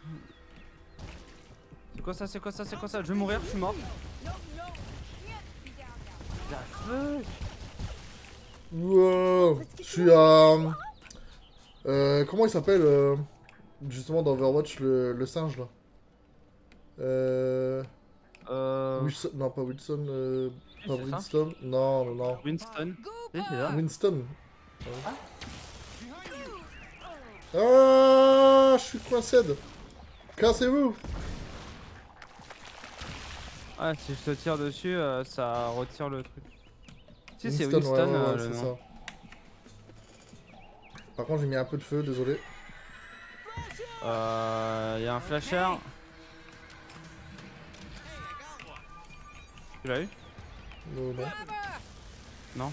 c'est quoi ça, c'est quoi ça, c'est quoi ça? Je vais mourir, je suis mort. No, no. Can't be down now. La fuck. Wow. Je suis à... Euh, comment il s'appelle euh, justement dans Overwatch le, le singe là? Euh... Euh. Wilson... Non, pas Wilson. Euh... si, Pas c'est ça. Winston. Non, non, non. Winston. Go, Si, c'est ça. Winston. Behind you. Ah, je suis coincé. Cassez-vous. Ouais, si je te tire dessus, euh, ça retire le truc. Si, c'est Winston, Winston, ouais, ouais, euh, ouais, le c'est nom. ça. Par contre, j'ai mis un peu de feu, désolé. Euh. Y'a un flasher. Tu l'as eu? Non, non. Cover. Non.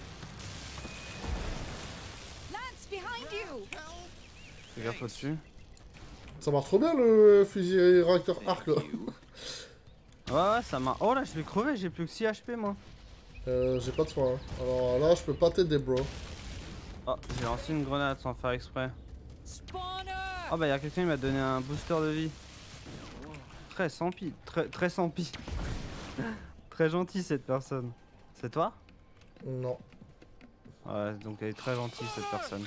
Lance behind you. Fais gaffe au-dessus. Ça marche trop bien le fusil réacteur arc là. Ouais, ouais, ça m'a. Oh là, je vais crever, j'ai plus que six H P moi. Euh, j'ai pas de soin. Hein. Alors là, je peux pas t'aider, bro. Oh, j'ai lancé une grenade sans faire exprès. Spawner! Oh bah y'a quelqu'un qui m'a donné un booster de vie. Très sans pis, très, très sans pis. Très gentil cette personne. C'est toi? Non. Ouais, donc elle est très gentille cette personne.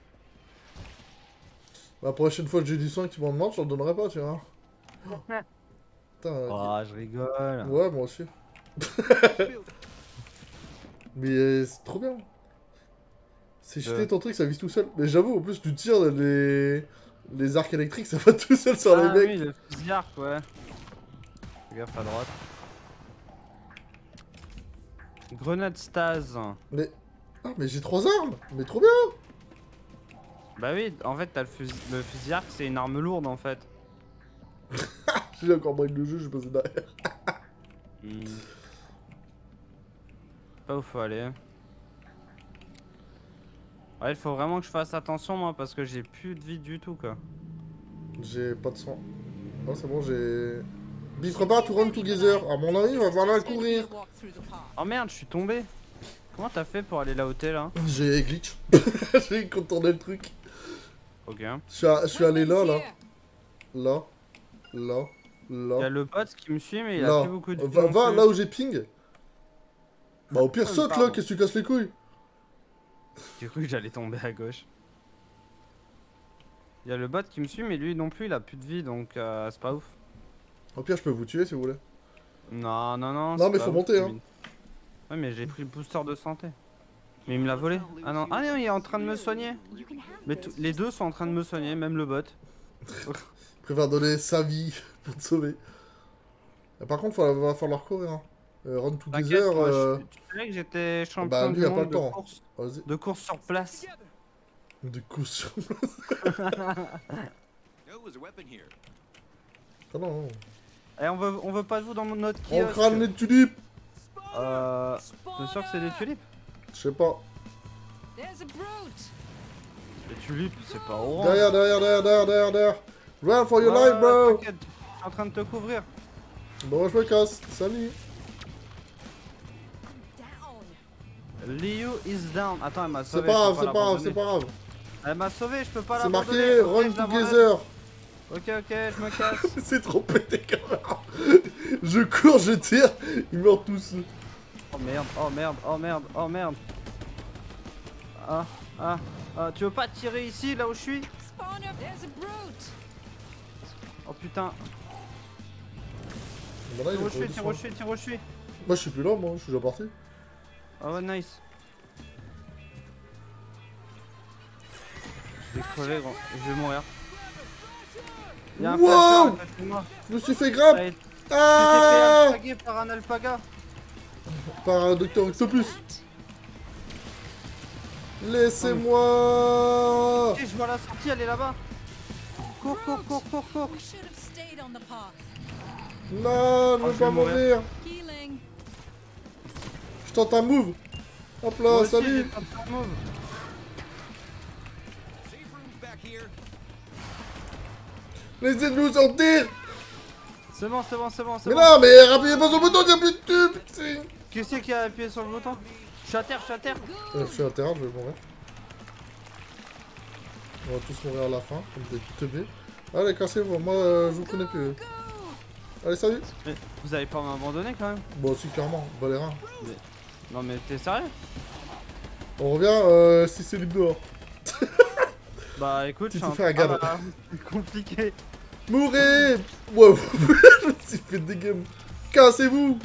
La prochaine fois que j'ai du soin que tu m'en demandes, je t'en donnerai pas, tu vois. Putain. Oh, je rigole. Ouais, moi aussi. Mais euh, c'est trop bien. C'est cheaté Ouais. ton truc, ça vise tout seul. Mais j'avoue, en plus, tu tires les... les arcs électriques, ça va tout seul sur Ah les oui, mecs. le fusil arc, ouais. Fais gaffe à droite. Grenade stase. Mais. Ah, mais j'ai trois armes. Mais trop bien. Bah oui, en fait, t'as le fusil, le fusil arc, c'est une arme lourde en fait. J'ai encore break le jeu, je passé derrière. Hmm. Pas où faut aller. Ouais, il faut vraiment que je fasse attention moi parce que j'ai plus de vie du tout quoi. J'ai pas de sang. Oh, c'est bon, j'ai. Be prepare to run together. À mon avis, il va falloir courir. Oh merde, je suis tombé. Comment t'as fait pour aller là où t'es là? J'ai glitch. J'ai contourné le truc. Ok. Je suis, à- je suis allé là, là. Là. Là. Il y Là. a le pote qui me suit mais il a Là. plus beaucoup de vie Va, non va plus. là où j'ai ping. Bah, au pire, Oh, saute pardon. là, qu'est-ce que tu casses les couilles? J'ai cru que j'allais tomber à gauche. Il y a le bot qui me suit mais lui non plus il a plus de vie donc euh, c'est pas ouf. Au pire, je peux vous tuer si vous voulez. Non non non. Non, c'est mais pas faut ouf, monter, hein. Kevin. Ouais mais j'ai pris le booster de santé. Mais il me l'a volé. Ah non, ah non, il est en train de me soigner. Mais tout- les deux sont en train de me soigner, même le bot. Je préfère donner sa vie pour te sauver. Et par contre, il va falloir courir. Hein. Euh, run T'inquiète, together. moi, Euh... je- tu savais que j'étais champion Bah, lui, du y a pas monde le de temps. course, Vas-y. de course sur place. De coups sur. No, there's a weapon here. Ah non, non. Et on veut, on veut pas de vous dans notre On kiosque. crâne les tulipes. Euh, t'es sûr que c'est des tulipes? Je sais pas. There's a brute. Les tulipes, c'est pas orange. Derrière, derrière, derrière, derrière, derrière, derrière. Run for your Ouais, life, bro. t'inquiète, je suis en train de te couvrir. Bon, je me casse. Salut. Down. Liu is down. Attends, elle m'a C'est sauvé. pas je grave, peux c'est pas grave, l'abandonner. c'est pas grave. Elle m'a sauvé, je peux pas C'est l'abandonner. marqué Ok, run je l'abandonne. together. Ok, ok, je me casse. C'est trop pété quand même. Je cours, je tire, ils meurent tous. Oh merde, oh merde, oh merde, oh merde. Ah, ah, ah, tu veux pas tirer ici, là où je suis? Spawner. There's a brute. Oh putain. Bah là, il Tire est où je suis, pas tire où je dessus. suis, tire où je suis. Moi, je suis plus là, moi, je suis déjà parti. Oh ouais, nice. Je vais crever, gros. Je vais mourir. Y'a un Wow. flasher à côté de moi. Je me suis fait Ça grab. y est, tu t'es fait Ah, alpaguer par un alpaga. par un docteur Octopus. Laissez-moi. Ok, je vois la sortie, elle est là-bas. Cours, cours, cours, cours, cours. We should have stayed on the path. Non, je Oh, veux je pas vais mourir. mourir. Healing. Je tente un move. Hop Moi là, aussi, j'ai salut. pas de faire move. Safe room's back here. Laissez-nous sortir. C'est bon, c'est bon, c'est bon, c'est Mais bon. non, mais appuyez pas sur le bouton, il n'y a plus de tube. Si. Qui c'est qui a appuyé sur le bouton? Je suis à terre, je suis à terre. Euh, je suis à terre, je vais mourir. On va tous mourir à la fin, comme des teubés. Allez, cassez-vous, moi euh, je vous connais plus. Allez, salut. Mais vous allez pas m'abandonner quand même? Bon, si, clairement, Valérin. Non mais t'es sérieux? On revient euh, si c'est libre dehors. Bah écoute, Tu je t'es suis fait un un gars. ah, bah, compliqué. Mourez. Wow, je me suis fait des games. Cassez-vous.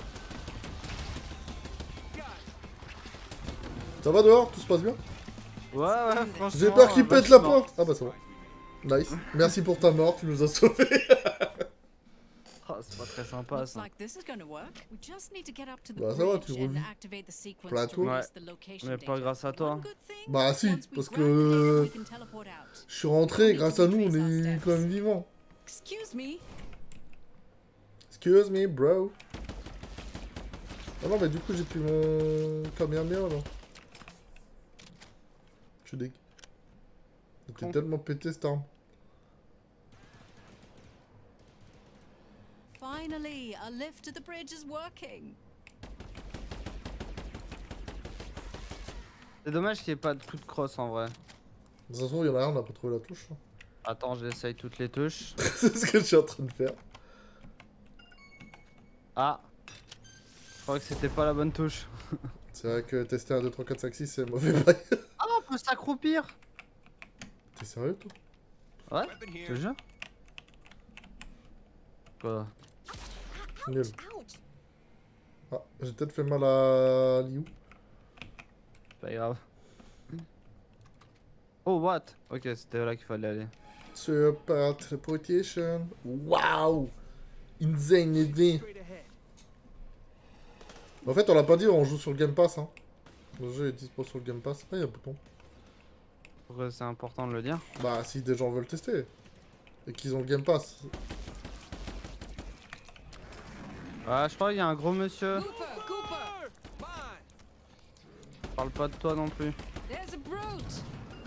Ça va dehors? Tout se passe bien? Ouais, ouais, franchement. J'ai peur qu'il euh, bah, pète je la suis mort. porte. Ah bah c'est bon. Nice. Merci pour ta mort, tu nous as sauvés. Oh, c'est pas très sympa Looks ça. like this is gonna work. We just need to get up to the Bah, ça va, bridge tu and revis. activate the sequence Plateau. to release Ouais. the location Mais pas data. grâce à toi. One good thing, Bah si, once we parce grab que the data, we can teleport out. je suis rentré, grâce à nous, on est quand même vivant. Excuse me. Excuse me, bro. Ah non, mais du coup, j'ai plus mon Kamehameha là. Je suis deg. C'était Con. tellement pété cette arme. Finally, a lift to the bridge is working. C'est dommage qu'il n'y ait pas de coup de crosse en vrai. De toute façon, il y en a un, on n'a pas trouvé la touche. hein. Attends, j'essaye toutes les touches. C'est ce que je suis en train de faire. Ah. Je crois que c'était pas la bonne touche. C'est vrai que tester un, deux, trois, quatre, cinq, six, c'est mauvais bail. Ah, on peut s'accroupir. T'es sérieux, toi? Ouais, Weapon je here. te jure. Quoi? Nul. Ouch! Ah, j'ai peut-être fait mal à Liu. Pas grave. Oh, what? Ok, c'était là qu'il fallait aller. Sur part teleportation. Waouh! Insane event. En fait, on l'a pas dit, on joue sur le Game Pass. Hein. Le jeu est dispo sur le Game Pass. Ah, il y a un bouton. Pourquoi c'est important de le dire? Bah, si des gens veulent tester. Et qu'ils ont le Game Pass. Ah, je crois qu'il y a un gros monsieur. Cooper, Cooper! Parle pas de toi non plus. There's a brute!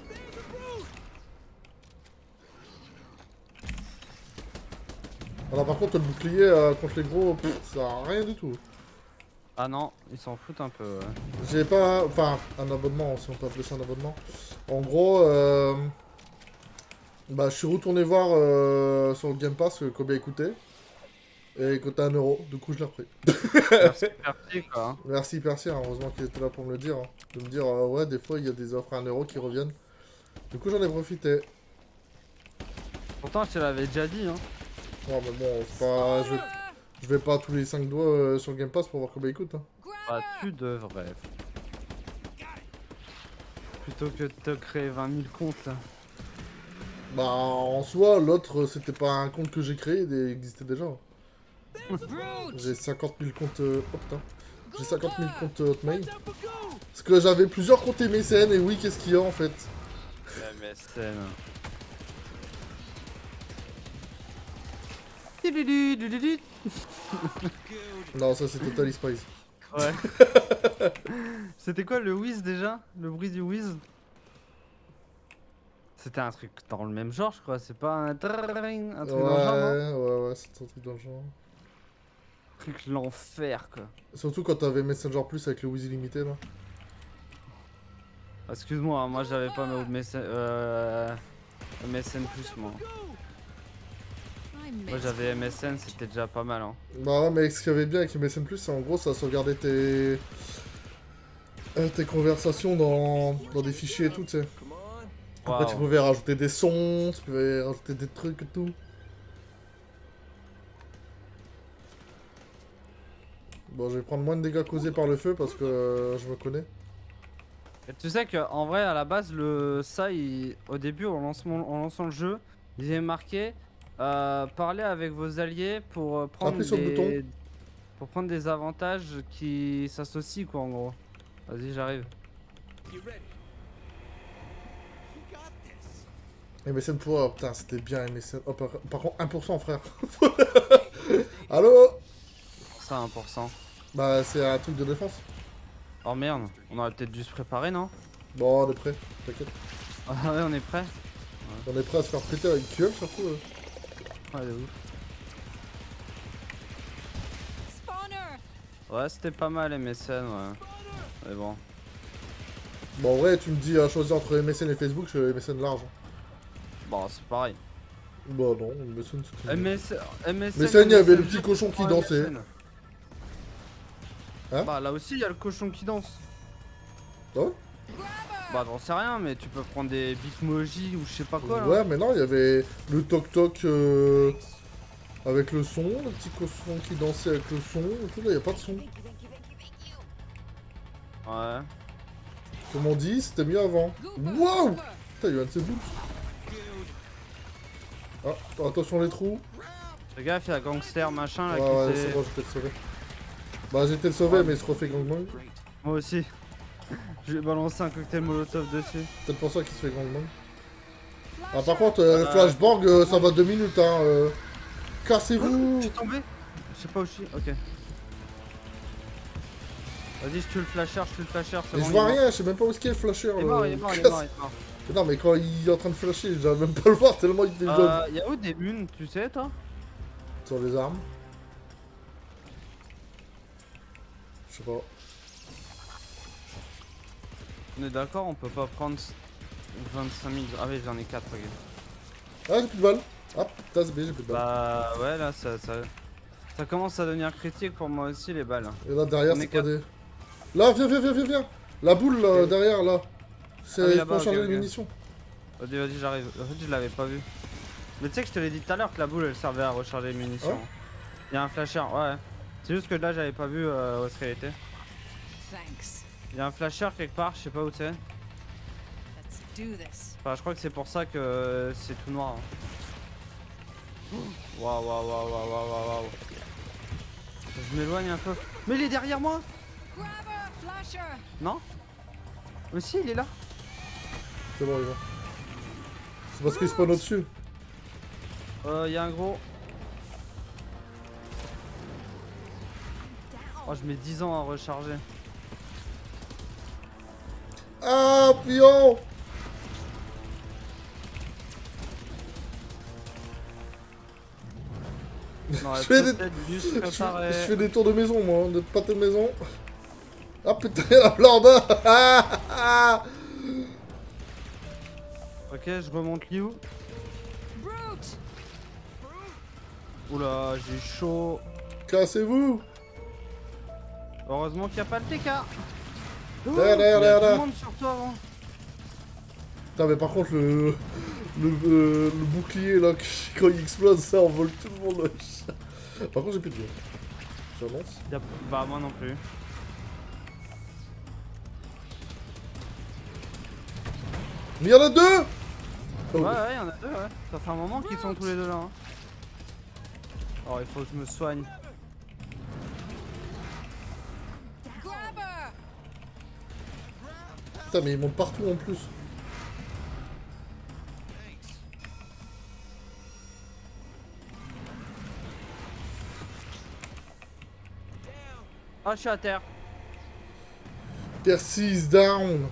Alors par contre, le bouclier euh, contre les gros, pff, ça sert à rien du tout. Ah non, ils s'en foutent un peu. Ouais. J'ai pas... Enfin, un abonnement, si on peut appeler ça un abonnement. En gros, euh... bah, je suis retourné voir euh, sur le Game Pass que Kobe a écouté. Et il coûtait un euro, du coup je l'ai repris. Merci, merci quoi. Hein. Merci Percy, hein, heureusement qu'il était là pour me le dire. Hein. De me dire, euh, ouais, des fois il y a des offres à un euro qui reviennent. Du coup j'en ai profité. Pourtant, je te l'avais déjà dit. Hein. Ouais, mais bon, c'est pas... Je vais... je vais pas tous les cinq doigts euh, sur le Game Pass pour voir Kobe écoute. Hein. Bah, tu devrais. Plutôt que de te créer vingt mille comptes là. Bah, en soi, l'autre, c'était pas un compte que j'ai créé, il existait déjà. Brute! J'ai cinquante mille comptes... Euh... Oh putain. J'ai cinquante mille comptes euh, Hotmail. Parce que j'avais plusieurs comptes M S N, et oui, qu'est-ce qu'il y a en fait? M S N. Non, ça c'est Total Spice. Ouais. C'était quoi le whiz déjà? Le bruit du whiz? C'était un truc dans le même genre, je crois. C'est pas un trrrring, un truc Ouais, dans le genre, non? ouais, ouais, c'est un truc dans le genre. Truc l'enfer, quoi. Surtout quand t'avais Messenger Plus avec le Wiz illimité là. Excuse-moi, hein, moi j'avais pas mes M S N, euh, M S N plus, moi. I Moi miss j'avais M S N, c'était déjà pas mal, hein. Bah ouais, mais ce qu'il y avait bien avec M S N Plus, c'est en gros ça sauvegardait tes... euh, tes conversations dans... dans des fichiers et tout, tu sais. Après, tu Waouh. pouvais rajouter des sons, tu pouvais rajouter des trucs et tout. Bon, je vais prendre moins de dégâts causés par le feu parce que euh, je me connais. Et tu sais qu'en vrai, à la base, le ça, il- au début, en lançant, en lançant le jeu, il est marqué euh, parler avec vos alliés pour euh, prendre Appuie sur le des... bouton. pour prendre des avantages qui s'associent, quoi, en gros. Vas-y, j'arrive. M S N pour... Oh, putain, c'était bien M S N. Oh, par... par contre, un pour cent, frère. Allô? Ça, un pour cent. Bah, c'est un truc de défense. Oh merde, on aurait peut-être dû se préparer, non? Bon, on est prêt, t'inquiète. Ah ouais, on est prêt? On est prêt à se faire péter avec Q M surtout. euh. Ouais, de ouf. Spawner! Ouais, c'était pas mal M S N, ouais. Mais bon. Bon, en vrai, tu me dis à choisir entre M S N et Facebook, je fais M S N large. Bon, c'est pareil. Bah non, M S N c'était... M S... M S N, M S N, il y avait le M S N, petit cochon qui oh, dansait. M S N. Hein? Bah là aussi, il y a le cochon qui danse. Ah ouais? Bah j'en sais rien, mais tu peux prendre des bitmojis ou je sais pas quoi là. Ouais, mais non, il y avait le toc-toc euh, avec le son, le petit cochon qui dansait avec le son, et tout, là, il n'y a pas de son. Ouais. Comme on dit, c'était mieux avant. Waouh! Putain, il y a un de ces boots. Ah, attention les trous. Fais gaffe, il y a gangster machin là Ouais, qui ouais, fait- c'est bon, je peux te sauver. Bah, j'ai été le sauver, Ouais. mais il se refait gangbang. Moi aussi. Je vais balancer un cocktail molotov dessus. Peut-être pour ça qu'il se fait gangbang. Ah, par contre, euh, le Euh, flashbang, euh, ça va deux minutes, hein. Euh... Cassez-vous! Je suis tombé. Je sais pas où je suis. Ok. Vas-y, je tue le flasher, je tue le flasher. c'est Mais bon, je il est vois mort. rien, je sais même pas où est-ce qu'il est le flasher. Il est le- mort, il est mort, il est casse- mort, il est mort. Mais non, mais quand il est en train de flasher, j'arrive même pas à le voir tellement il fait jaune. Euh, y'a où des lunes, tu sais toi? Sur les armes. Je sais pas. On est d'accord, on peut pas prendre vingt-cinq mille. Ah oui, j'en ai quatre, regarde. Ah, j'ai plus de balles. Ah, putain, c'est bien, j'ai plus de balles. Bah ouais, là ça, ça, ça commence à devenir critique pour moi aussi les balles. Et là, derrière, on c'est est pas quatre. des... Là, viens, viens, viens, viens, viens. La boule, là, Ok. derrière, là. C'est Ah oui, pour là-bas, charger ok, les ok. munitions. Vas-y, vas-y, j'arrive. En fait, je l'avais pas vu. Mais tu sais que je te l'ai dit tout à l'heure que la boule elle servait à recharger les munitions. Ouais. Il y a un flasher, ouais. C'est juste que là, j'avais pas vu euh, où est-ce qu'elle était. Thanks. Il y a un flasher quelque part, je sais pas où c'est. Let's do this. Enfin, je crois que c'est pour ça que euh, c'est tout noir. hein. Waouh, waouh, waouh, waouh, waouh, waouh, waouh. Je m'éloigne un peu. Mais il est derrière moi? Grabber! Flasher! Non? Mais si, il est là. C'est bon, il va. C'est parce qu'il spawn au-dessus. Euh, y'a un gros. Oh, je mets dix ans à recharger. Ah, pion. Non, Je fais des- peut-être juste Je préparer. fais, je fais des tours de maison, moi, hein, de pâté de maison. Ah putain, il y a là en bas. Ah, ah. Ok, je remonte Liu. Brute! Oula, j'ai chaud. Cassez-vous. Heureusement qu'il n'y a pas le T K. Ouh, Derrière, derrière, il y a tout derrière. le monde sur toi avant. Putain, mais par contre, le, le, euh, le bouclier là, quand il explose, ça envole tout le monde. Par contre, j'ai plus de vie. J'avance. Y a- Bah, moi non plus. Mais il y en a deux. Oh. Ouais, ouais, y'en a deux, ouais. Ça fait un moment qu'ils sont tous les deux là. Hein. Oh, il faut que je me soigne. Grab her! Putain, mais ils montent partout en plus. Ah, je suis à terre. Tier six down.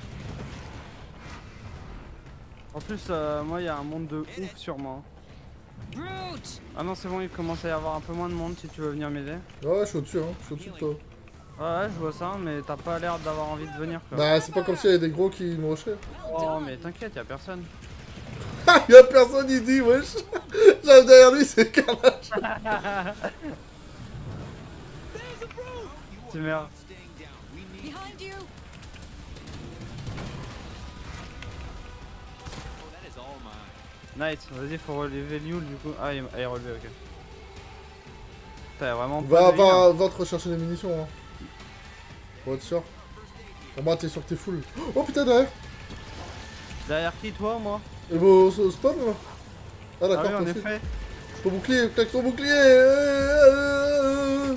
En plus, euh, moi, il y a un monde de ouf sur moi. Brute! Ah non, c'est bon, il commence à y avoir un peu moins de monde si tu veux venir m'aider. Ouais, je suis au-dessus, hein. Je suis au-dessus de toi. Ouais, ouais, je vois ça, mais t'as pas l'air d'avoir envie de venir quoi. Bah, c'est pas comme s'il y avait des gros qui me rushaient. Oh, mais t'inquiète, y'a personne. Ah, y'a personne, il dit, wesh. J'arrive derrière lui, c'est carnage. Tu meurs. Behind you! Oh, that is all mine. Nice, vas-y, faut relever Liu du coup. Ah, il est relevé, ok. T'as vraiment Va, pas de heal, hein. va, va te rechercher des munitions, hein. Pour être sûr. Pour moi, t'es sûr que t'es full. Oh putain, derrière. Derrière qui, toi ou moi? Et vos au spawn là. Ah Ah d'accord, oui, en toi aussi. effet. Ton bouclier, claque ton bouclier. euh,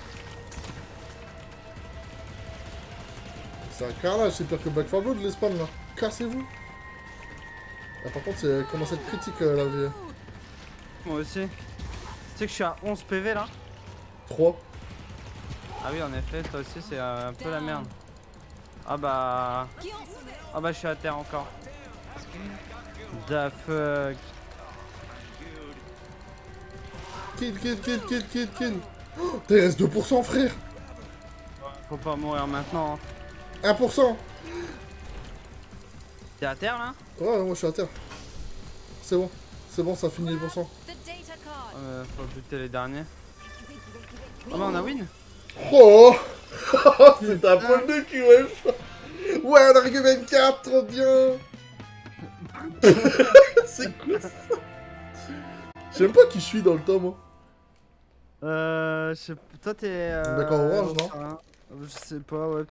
C'est un carnage, c'est pire que Back four Blood les spawns là. Cassez-vous. Ah, par contre, c'est commence à être critique euh, la vie. Moi aussi. Tu sais que je suis à onze P V là? trois. Ah oui, en effet, toi aussi, c'est euh, un peu la merde. Ah bah. Ah bah, je suis à terre encore. The fuck. Kill, kill, kill, kill, kill, kill. Oh, t'es reste deux pour cent frère. Faut pas mourir maintenant. Hein. un pour cent. T'es à terre là? Ouais, moi je suis à terre. C'est bon. C'est bon, ça finit les pourcents. The data card! Euh, faut buter les derniers. Ah bah, on a win? Oh. C'est un poil de cul, wesh. Ouais, on a récupéré une carte, trop bien. C'est quoi ça? Je sais même pas qui je suis dans le temps, moi. Euh. Je sais. Toi, t'es. Euh, D'accord, orange, non? hein. Je sais pas, ouais.